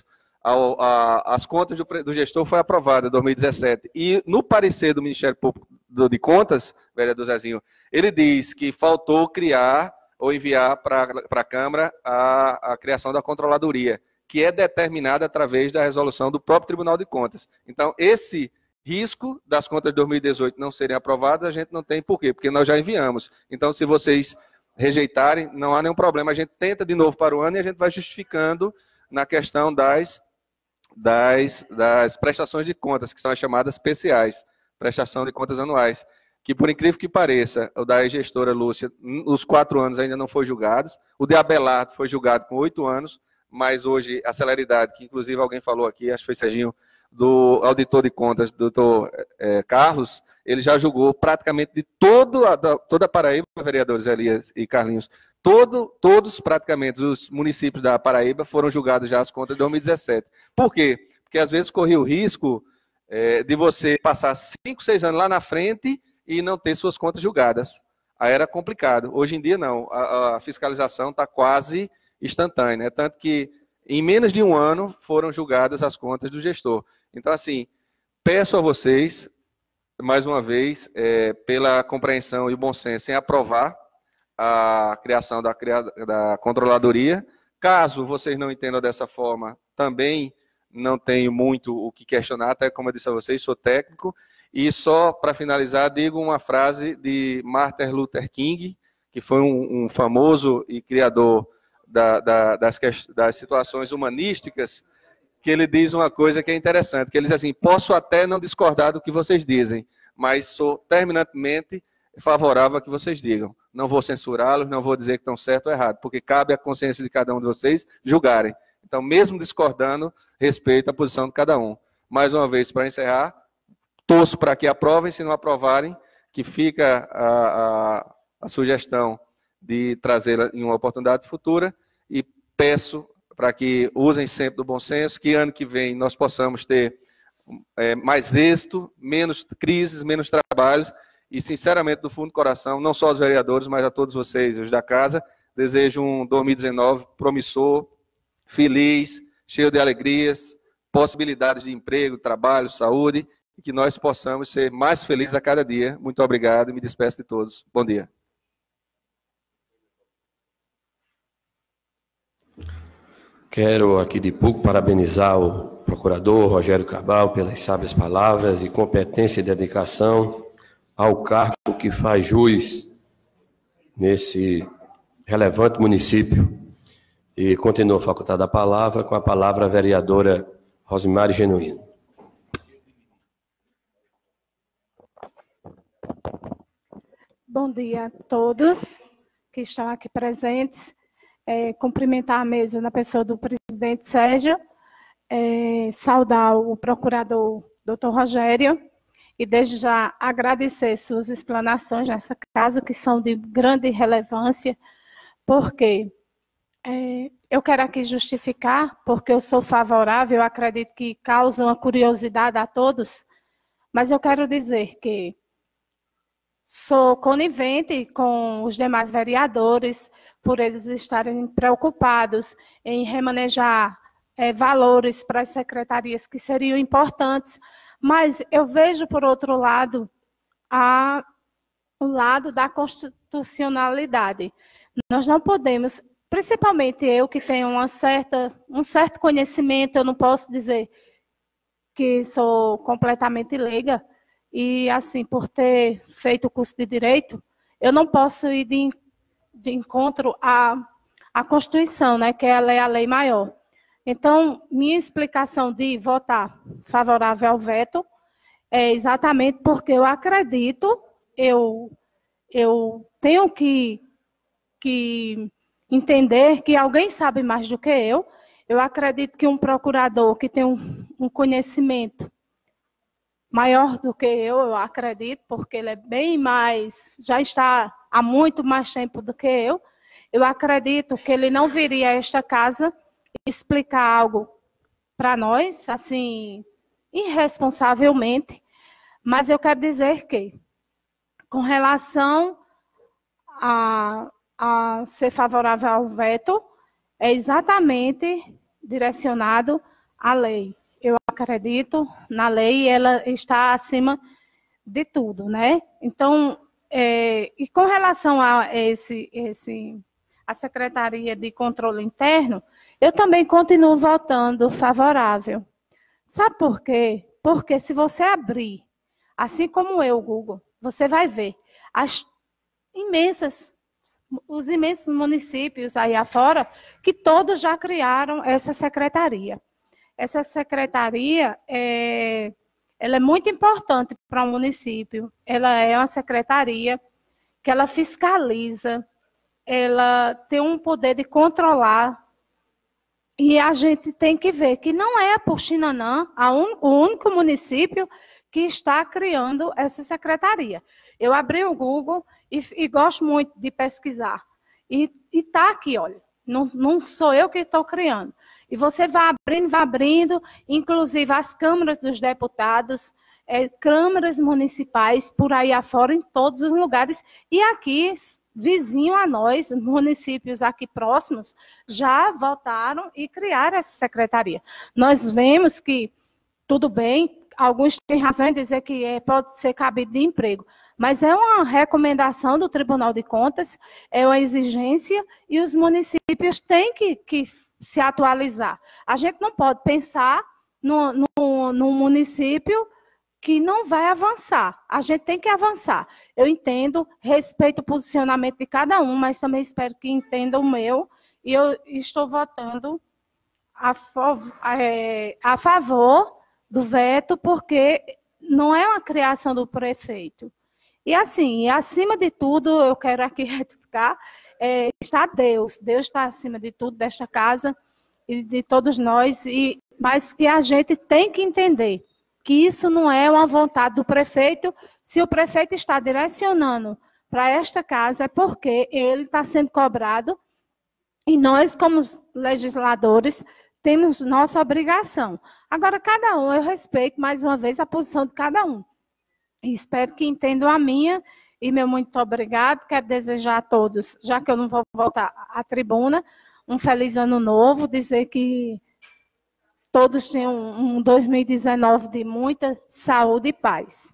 as contas do gestor foi aprovada em 2017. E no parecer do Ministério Público de Contas, vereador Zezinho, ele diz que faltou criar ou enviar para a Câmara a criação da controladoria, que é determinada através da resolução do próprio Tribunal de Contas. Então, esse risco das contas de 2018 não serem aprovadas, a gente não tem por quê? Porque nós já enviamos. Então, se vocês rejeitarem, não há nenhum problema. A gente tenta de novo para o ano e a gente vai justificando na questão das prestações de contas, que são as chamadas PCAs, prestação de contas anuais, que por incrível que pareça, o da gestora Lúcia, os 4 anos ainda não foi julgado, o de Abelardo foi julgado com 8 anos, mas hoje a celeridade, que inclusive alguém falou aqui, acho que foi Serginho, do auditor de contas, doutor Carlos, ele já julgou praticamente de toda a Paraíba, vereadores Elias e Carlinhos, todos praticamente os municípios da Paraíba foram julgados já as contas de 2017. Por quê? Porque às vezes corria o risco de você passar 5, 6 anos lá na frente e não ter suas contas julgadas. Aí era complicado. Hoje em dia não, a fiscalização está quase instantânea, tanto que em menos de 1 ano foram julgadas as contas do gestor. Então, assim, peço a vocês, mais uma vez, pela compreensão e o bom senso em aprovar a criação da controladoria. Caso vocês não entendam dessa forma, também não tenho muito o que questionar, até como eu disse a vocês, sou técnico. E só para finalizar, digo uma frase de Martin Luther King, que foi um famoso e criador das situações humanísticas, que ele diz uma coisa que é interessante, que ele diz assim, posso até não discordar do que vocês dizem, mas sou terminantemente favorável a que vocês digam. Não vou censurá-los, não vou dizer que estão certo ou errado, porque cabe à consciência de cada um de vocês julgarem. Então, mesmo discordando, respeito a posição de cada um. Mais uma vez, para encerrar, torço para que aprovem, se não aprovarem, que fica a sugestão de trazê-la em uma oportunidade futura e peço para que usem sempre do bom senso, que ano que vem nós possamos ter mais êxito, menos crises, menos trabalhos e, sinceramente, do fundo do coração, não só aos vereadores, mas a todos vocês, os da casa, desejo um 2019 promissor, feliz, cheio de alegrias, possibilidades de emprego, trabalho, saúde, e que nós possamos ser mais felizes a cada dia. Muito obrigado e me despeço de todos. Bom dia. Quero aqui de pouco parabenizar o procurador Rogério Cabral pelas sábias palavras e competência e dedicação ao cargo que faz jus nesse relevante município. E continuo facultada a palavra com a palavra a vereadora Rosimari Genuíno. Bom dia a todos que estão aqui presentes. Cumprimentar a mesa na pessoa do presidente Sérgio, saudar o procurador Dr. Rogério e desde já agradecer suas explanações nessa casa, que são de grande relevância, porque eu quero aqui justificar, porque eu sou favorável, eu acredito que causa uma curiosidade a todos, mas eu quero dizer que sou conivente com os demais vereadores, por eles estarem preocupados em remanejar valores para as secretarias que seriam importantes, mas eu vejo, por outro lado, o lado da constitucionalidade. Nós não podemos, principalmente eu que tenho um certo conhecimento, eu não posso dizer que sou completamente leiga, e assim, por ter feito o curso de Direito, eu não posso ir de encontro à Constituição, né, que ela é a lei maior. Então, minha explicação de votar favorável ao veto é exatamente porque eu acredito, eu tenho que entender que alguém sabe mais do que eu. Eu acredito que um procurador que tem um conhecimento maior do que eu acredito, porque ele é bem mais, já está há muito mais tempo do que eu acredito que ele não viria a esta casa explicar algo para nós, assim, irresponsavelmente, mas eu quero dizer que, com relação a ser favorável ao veto, é exatamente direcionado à lei. Eu acredito na lei e ela está acima de tudo, né? Então, e com relação a a Secretaria de Controle Interno, eu também continuo votando favorável. Sabe por quê? Porque se você abrir, assim como eu, Google, você vai ver os imensos municípios aí afora, que todos já criaram essa secretaria. Essa secretaria, ela é muito importante para o município. Ela é uma secretaria que ela fiscaliza, ela tem um poder de controlar, e a gente tem que ver que não é a Puxinanã o único município que está criando essa secretaria. Eu abri o Google e gosto muito de pesquisar. E está aqui, olha, não sou eu que estou criando. E você vai abrindo, inclusive as câmaras dos deputados, câmaras municipais, por aí afora, em todos os lugares. E aqui, vizinho a nós, municípios aqui próximos, já votaram e criaram essa secretaria. Nós vemos que, tudo bem, alguns têm razão em dizer que pode ser cabido de emprego, mas é uma recomendação do Tribunal de Contas, é uma exigência, e os municípios têm que se atualizar. A gente não pode pensar num município que não vai avançar. A gente tem que avançar. Eu entendo, respeito o posicionamento de cada um, mas também espero que entenda o meu, e eu estou votando a favor do veto, porque não é uma criação do prefeito. E assim, acima de tudo, eu quero aqui retificar, está Deus. Deus está acima de tudo, desta casa e de todos nós, mas que a gente tem que entender que isso não é uma vontade do prefeito. Se o prefeito está direcionando para esta casa, é porque ele está sendo cobrado, e nós, como legisladores, temos nossa obrigação. Agora, cada um, eu respeito, mais uma vez, a posição de cada um. E espero que entendam a minha, e meu muito obrigado. Quero desejar a todos, já que eu não vou voltar à tribuna, um feliz ano novo, dizer que todos tenham um 2019 de muita saúde e paz.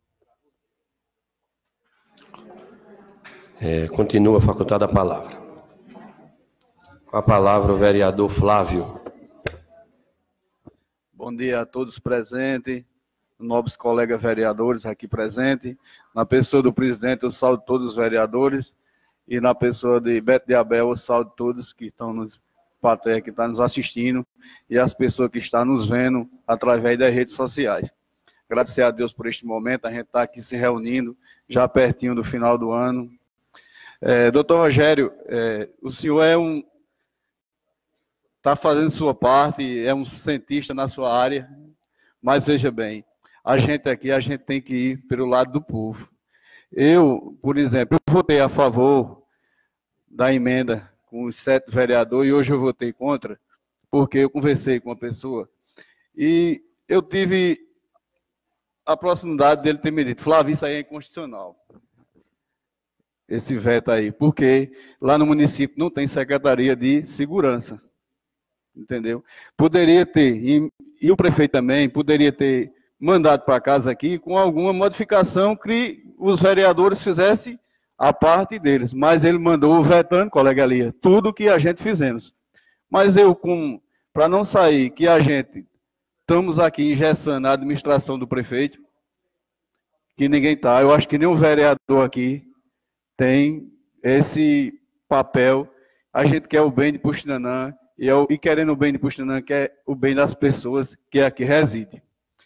Continua facultada a palavra. Com a palavra o vereador Flávio. Bom dia a todos presentes, nobres colegas vereadores aqui presentes. Na pessoa do presidente, eu saúdo todos os vereadores. E na pessoa de Beto de Abel, eu saúdo todos que estão nos plateia, que estão nos assistindo, e as pessoas que estão nos vendo através das redes sociais. Agradecer a Deus por este momento, a gente está aqui se reunindo, já pertinho do final do ano. Doutor Rogério, o senhor está fazendo sua parte, é um cientista na sua área, mas veja bem, a gente aqui, a gente tem que ir pelo lado do povo. Eu, por exemplo, eu votei a favor da emenda com os 7 vereadores e hoje eu votei contra, porque eu conversei com uma pessoa e eu tive a proximidade dele ter me dito, Flávio, isso aí é inconstitucional. Esse veto aí, porque lá no município não tem secretaria de segurança, entendeu? Poderia ter, e o prefeito também, poderia ter mandado para casa aqui com alguma modificação que os vereadores fizessem a parte deles, mas ele mandou vetando, colega Lia, tudo que a gente fizemos. Mas eu, para não sair que a gente estamos aqui engessando a administração do prefeito, que ninguém está, eu acho que nenhum vereador aqui tem esse papel. A gente quer o bem de Puxinanã e querendo o bem de Puxinanã, quer o bem das pessoas que aqui residem.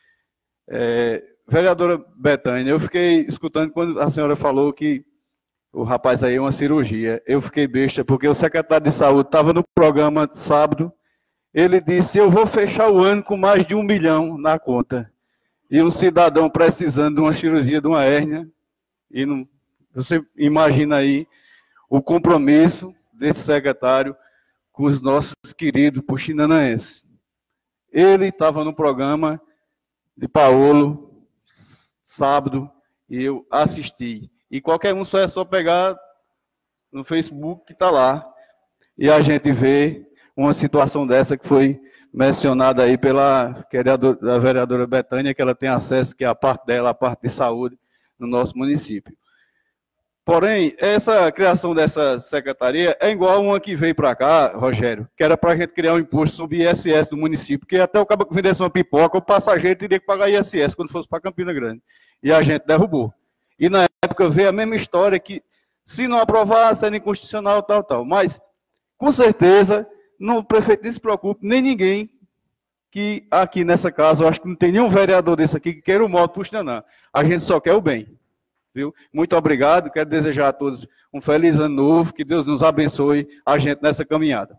Vereadora Betânia, eu fiquei escutando quando a senhora falou que o rapaz aí é uma cirurgia. Eu fiquei besta, porque o secretário de saúde estava no programa sábado, ele disse, eu vou fechar o ano com mais de 1 milhão na conta. E um cidadão precisando de uma cirurgia de uma hérnia, e não... Você imagina aí o compromisso desse secretário com os nossos queridos puxinanaenses. Ele estava no programa de Paulo, sábado, e eu assisti. E qualquer um é só pegar no Facebook que está lá. E a gente vê uma situação dessa que foi mencionada aí pela vereadora Betânia, que ela tem acesso, que é a parte dela, a parte de saúde no nosso município. Porém, essa criação dessa secretaria é igual uma que veio para cá, Rogério, que era para a gente criar um imposto sobre ISS do município, que até o cara que vendesse uma pipoca, o passageiro teria que pagar ISS quando fosse para Campina Grande. E a gente derrubou. E na época veio a mesma história que, se não aprovar, sendo inconstitucional, tal. Mas, com certeza, o prefeito não se preocupe, nem ninguém que aqui nessa casa, eu acho que não tem nenhum vereador desse aqui que queira o mal do Puxinanã. A gente só quer o bem. Viu? Muito obrigado, quero desejar a todos um feliz ano novo, que Deus nos abençoe a gente nessa caminhada.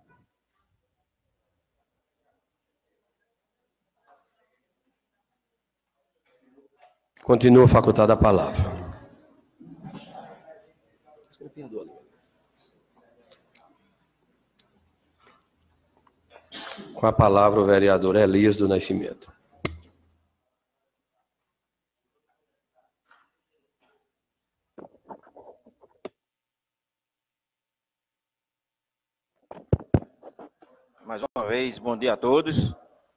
Continua facultada a palavra. Com a palavra o vereador Elias do Nascimento. Mais uma vez, bom dia a todos.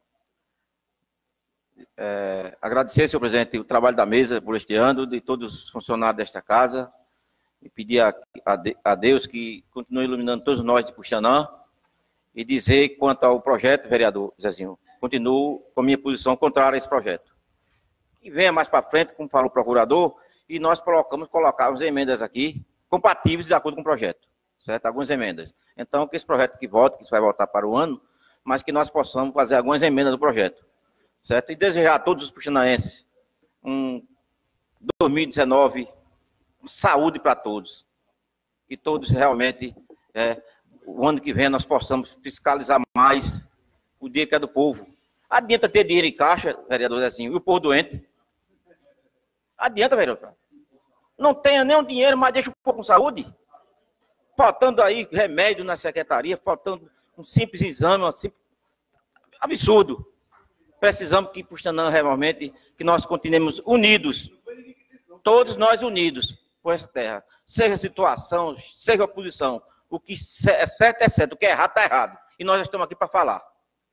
Agradecer, senhor presidente, o trabalho da mesa por este ano, de todos os funcionários desta casa, e pedir a Deus que continue iluminando todos nós de Puxinanã, e dizer quanto ao projeto, vereador Zezinho, continuo com a minha posição contrária a esse projeto. E venha mais para frente, como falou o procurador, e nós colocamos emendas aqui, compatíveis de acordo com o projeto, certo? Algumas emendas. Então, que esse projeto que volte, que isso vai voltar para o ano, mas que nós possamos fazer algumas emendas do projeto, certo? E desejar a todos os puxinanaenses um 2019, saúde para todos. Que todos realmente, o ano que vem, nós possamos fiscalizar mais o dinheiro que é do povo. Adianta ter dinheiro em caixa, vereador Zezinho, e o povo doente? Adianta, vereador. Não tenha nenhum dinheiro, mas deixa o povo com saúde. Faltando aí remédio na secretaria, faltando um simples exame, absurdo. Precisamos que Puxinanã realmente, que nós continuemos unidos, todos nós unidos por essa terra. Seja situação, seja oposição, o que é certo, o que é errado, está errado. E nós estamos aqui para falar.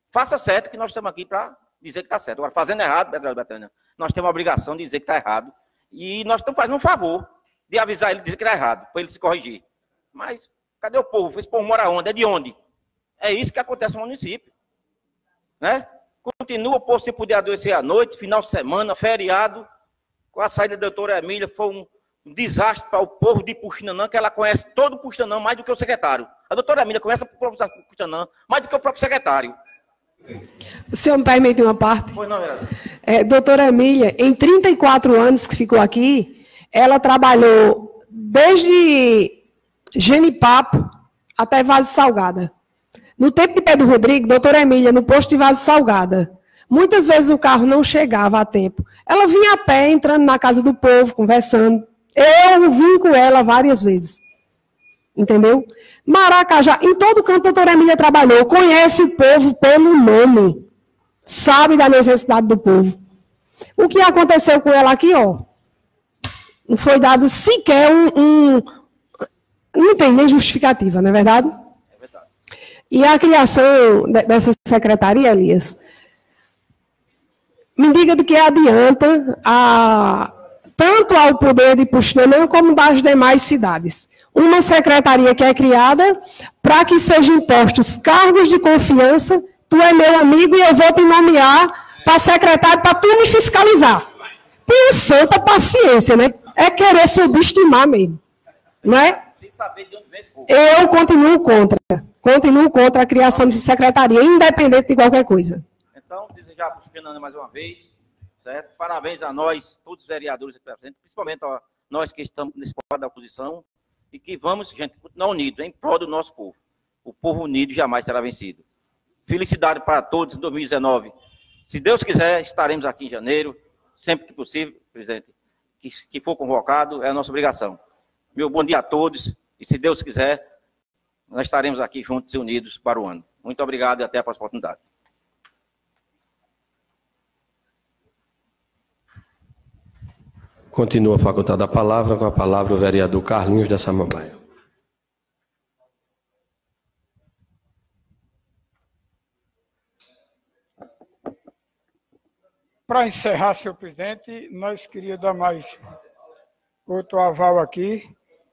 faça certo, que nós estamos aqui para dizer que está certo. Agora, fazendo errado, Betânia, nós temos a obrigação de dizer que está errado. E nós estamos fazendo um favor de avisar ele, dizer que está errado, para ele se corrigir. Mas, cadê o povo? Esse povo mora onde? É de onde? É isso que acontece no município. Né? Continua o povo sem poder adoecer à noite, final de semana, feriado. Com a saída da doutora Emília, foi um desastre para o povo de Puxinanã, que ela conhece todo o Puxinanã mais do que o secretário. A doutora Emília conhece o próprio Puxinanã mais do que o próprio secretário. O senhor me permite uma parte? Pois não, vereador. Doutora Emília, em 34 anos que ficou aqui, ela trabalhou desde Genipapo até Vazes Salgada. No tempo de Pedro Rodrigues, doutora Emília, no posto de Vazes Salgada, muitas vezes o carro não chegava a tempo. Ela vinha a pé, entrando na casa do povo, conversando. Eu vim com ela várias vezes. Entendeu? Maracajá, em todo canto a doutora Emília trabalhou, conhece o povo pelo nome, sabe da necessidade do povo. O que aconteceu com ela aqui, ó, não foi dado sequer não tem nem justificativa, não é verdade? É verdade. E a criação dessa secretaria, Elias, me diga do que adianta tanto ao poder de Puxinanã como das demais cidades. Uma secretaria que é criada para que sejam impostos cargos de confiança, tu é meu amigo e eu vou te nomear para secretário para tu me fiscalizar. Tenha santa paciência, né? É querer subestimar mesmo, não é? Sem saber de onde vem esse povo. Eu continuo contra a criação de secretaria, independente de qualquer coisa. Então, desejar para o Fernando mais uma vez, certo? Parabéns a nós, todos os vereadores aqui presentes, principalmente a nós que estamos nesse quadro da oposição, e que vamos, gente, continuar unidos em prol do nosso povo. O povo unido jamais será vencido. Felicidade para todos em 2019. Se Deus quiser, estaremos aqui em janeiro, sempre que possível, presidente, que for convocado, é a nossa obrigação. Meu bom dia a todos, e se Deus quiser, nós estaremos aqui juntos e unidos para o ano. Muito obrigado e até a próxima oportunidade. Continua facultada a palavra, com a palavra o vereador Carlinhos da Samambaia. Para encerrar, senhor presidente, nós queríamos dar mais outro aval aqui,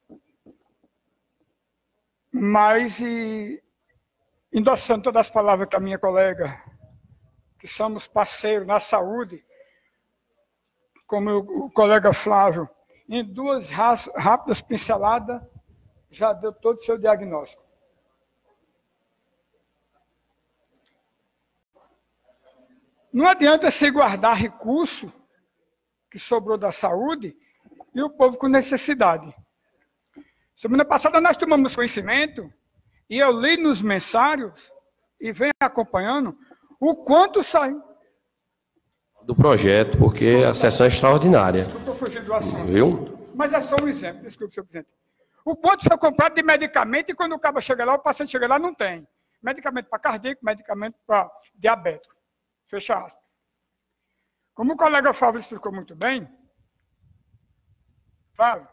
mas endossando todas as palavras que a minha colega, que somos parceiros na saúde, como o colega Flávio, em duas rápidas pinceladas, já deu todo o seu diagnóstico. Não adianta se guardar recurso que sobrou da saúde e o povo com necessidade. Semana passada nós tomamos conhecimento e eu li nos mensários e venho acompanhando o quanto saiu. Do projeto, porque a sessão é extraordinária. Eu estou fugindo do assunto. Viu? Mas é só um exemplo, desculpe, senhor presidente. O quanto foi comprado de medicamento e quando o cabo chega lá, o paciente chega lá, não tem. Medicamento para cardíaco, medicamento para diabético. Fecha aspas. Como o colega Fábio explicou muito bem, Fábio,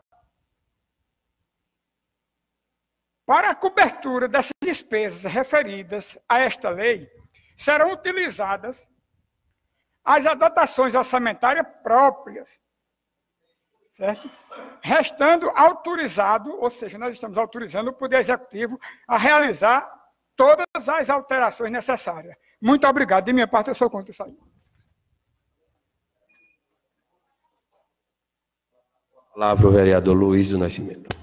para a cobertura dessas despesas referidas a esta lei, serão utilizadas as dotações orçamentárias próprias, certo? Restando autorizado, ou seja, nós estamos autorizando o Poder Executivo a realizar todas as alterações necessárias. Muito obrigado. De minha parte, eu sou contra isso aí. Palavra o vereador Luiz do Nascimento.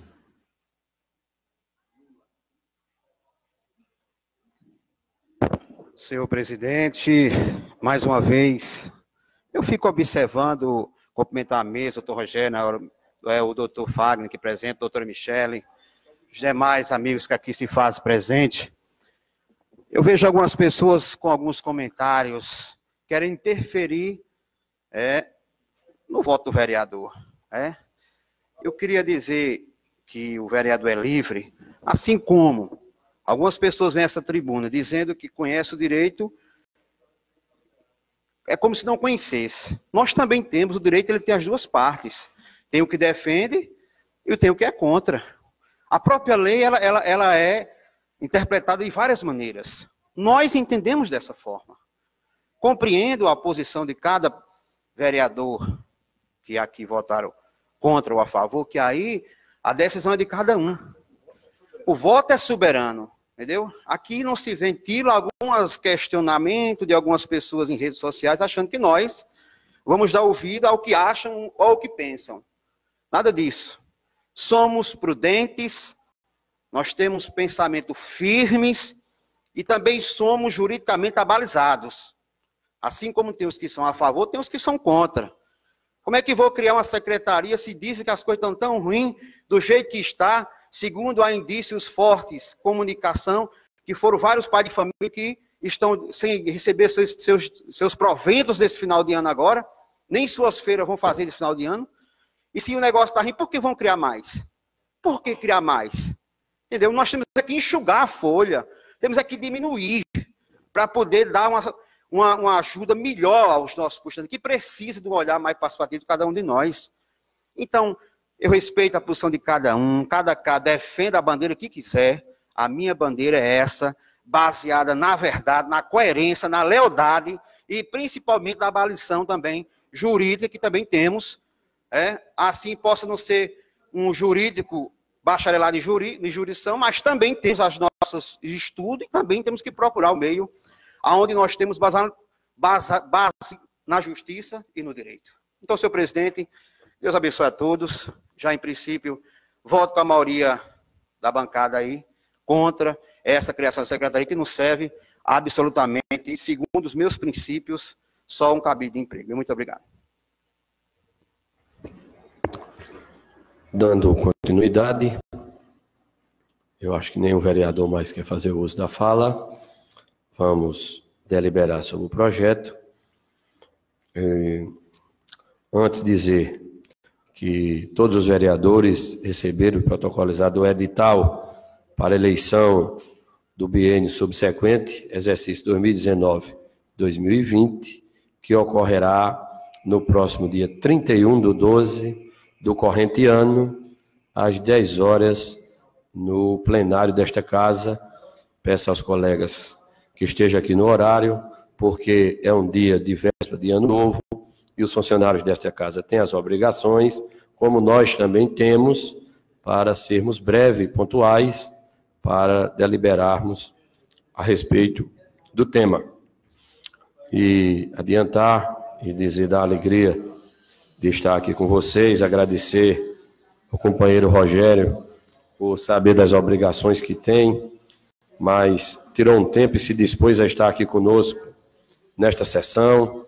Senhor presidente, mais uma vez, eu fico observando, cumprimentar a mesa, o doutor Rogério, o doutor Fagner aqui presente, a doutora Michele, os demais amigos que aqui se fazem presente. Eu vejo algumas pessoas com alguns comentários, querem interferir no voto do vereador. Eu queria dizer que o vereador é livre, assim como algumas pessoas vêm a essa tribuna dizendo que conhece o direito, é como se não conhecesse. Nós também temos o direito, ele tem as duas partes. Tem o que defende e tem o que é contra. A própria lei, ela é interpretada de várias maneiras. Nós entendemos dessa forma. Compreendo a posição de cada vereador que aqui votaram contra ou a favor, que aí a decisão é de cada um. O voto é soberano, entendeu? Aqui não se ventila alguns questionamentos de algumas pessoas em redes sociais achando que nós vamos dar ouvido ao que acham ou ao que pensam. Nada disso. Somos prudentes, nós temos pensamentos firmes e também somos juridicamente abalizados. Assim como tem os que são a favor, tem os que são contra. Como é que vou criar uma secretaria se dizem que as coisas estão tão ruins do jeito que está, segundo há indícios fortes, comunicação, que foram vários pais de família que estão sem receber seus proventos desse final de ano agora, nem suas feiras vão fazer desse final de ano. E se o negócio está ruim, por que vão criar mais? Por que criar mais? Entendeu? Nós temos que enxugar a folha, temos que diminuir, para poder dar uma ajuda melhor aos nossos postulantes, que precisa de um olhar mais participativo de cada um de nós. Então, eu respeito a posição de cada um, cada defenda a bandeira que quiser. A minha bandeira é essa, baseada na verdade, na coerência, na lealdade e principalmente na abolição também jurídica que também temos. Assim possa não ser um jurídico bacharelado em jurisdição, mas também temos as nossas estudos e também temos que procurar o meio onde nós temos base na justiça e no direito. Então, senhor presidente, Deus abençoe a todos. Já, em princípio, voto com a maioria da bancada aí contra essa criação da secretaria que não serve absolutamente, segundo os meus princípios, só um cabide de emprego. Muito obrigado. Dando continuidade, eu acho que nenhum vereador mais quer fazer uso da fala. Vamos deliberar sobre o projeto. Antes de dizer que todos os vereadores receberam protocolizado o edital para eleição do biênio subsequente, exercício 2019-2020, que ocorrerá no próximo dia 31/12 do corrente ano, às 10 horas, no plenário desta casa. Peço aos colegas que estejam aqui no horário, porque é um dia de véspera de ano novo, e os funcionários desta casa têm as obrigações, como nós também temos, para sermos breves e pontuais, para deliberarmos a respeito do tema. E adiantar e dizer da alegria de estar aqui com vocês, agradecer ao companheiro Rogério por saber das obrigações que tem, mas tirou um tempo e se dispôs a estar aqui conosco nesta sessão,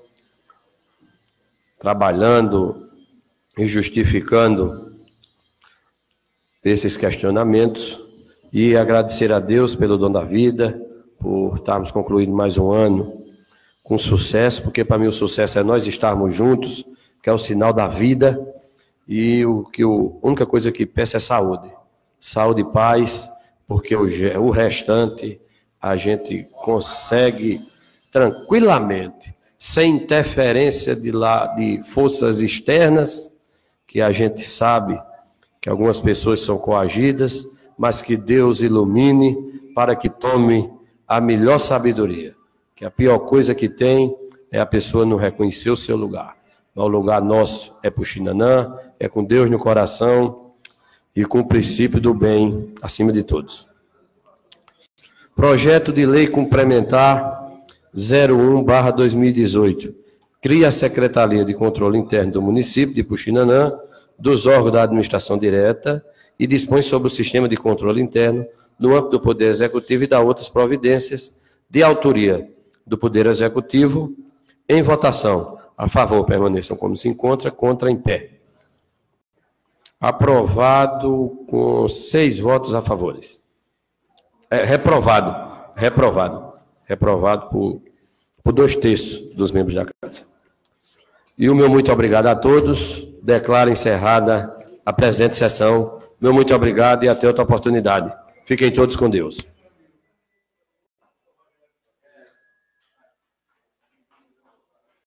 trabalhando e justificando esses questionamentos, e agradecer a Deus pelo dom da vida, por estarmos concluindo mais um ano com sucesso, porque para mim o sucesso é nós estarmos juntos, que é o sinal da vida, e a única coisa que peço é saúde. Saúde e paz, porque o restante a gente consegue tranquilamente, sem interferência de forças externas, que a gente sabe que algumas pessoas são coagidas, mas que Deus ilumine para que tome a melhor sabedoria. Que a pior coisa que tem é a pessoa não reconhecer o seu lugar. O lugar nosso é Puxinanã, é com Deus no coração e com o princípio do bem acima de todos. Projeto de Lei Complementar 01/2018. Cria a Secretaria de Controle Interno do município de Puxinanã, dos órgãos da administração direta, e dispõe sobre o sistema de controle interno no âmbito do Poder Executivo e dá outras providências de autoria do Poder Executivo. Em votação. A favor, permaneçam como se encontra, contra, em pé. Aprovado com 6 votos a favores. Reprovado por 2/3 dos membros da casa. E o meu muito obrigado a todos. Declaro encerrada a presente sessão. Meu muito obrigado e até outra oportunidade. Fiquem todos com Deus.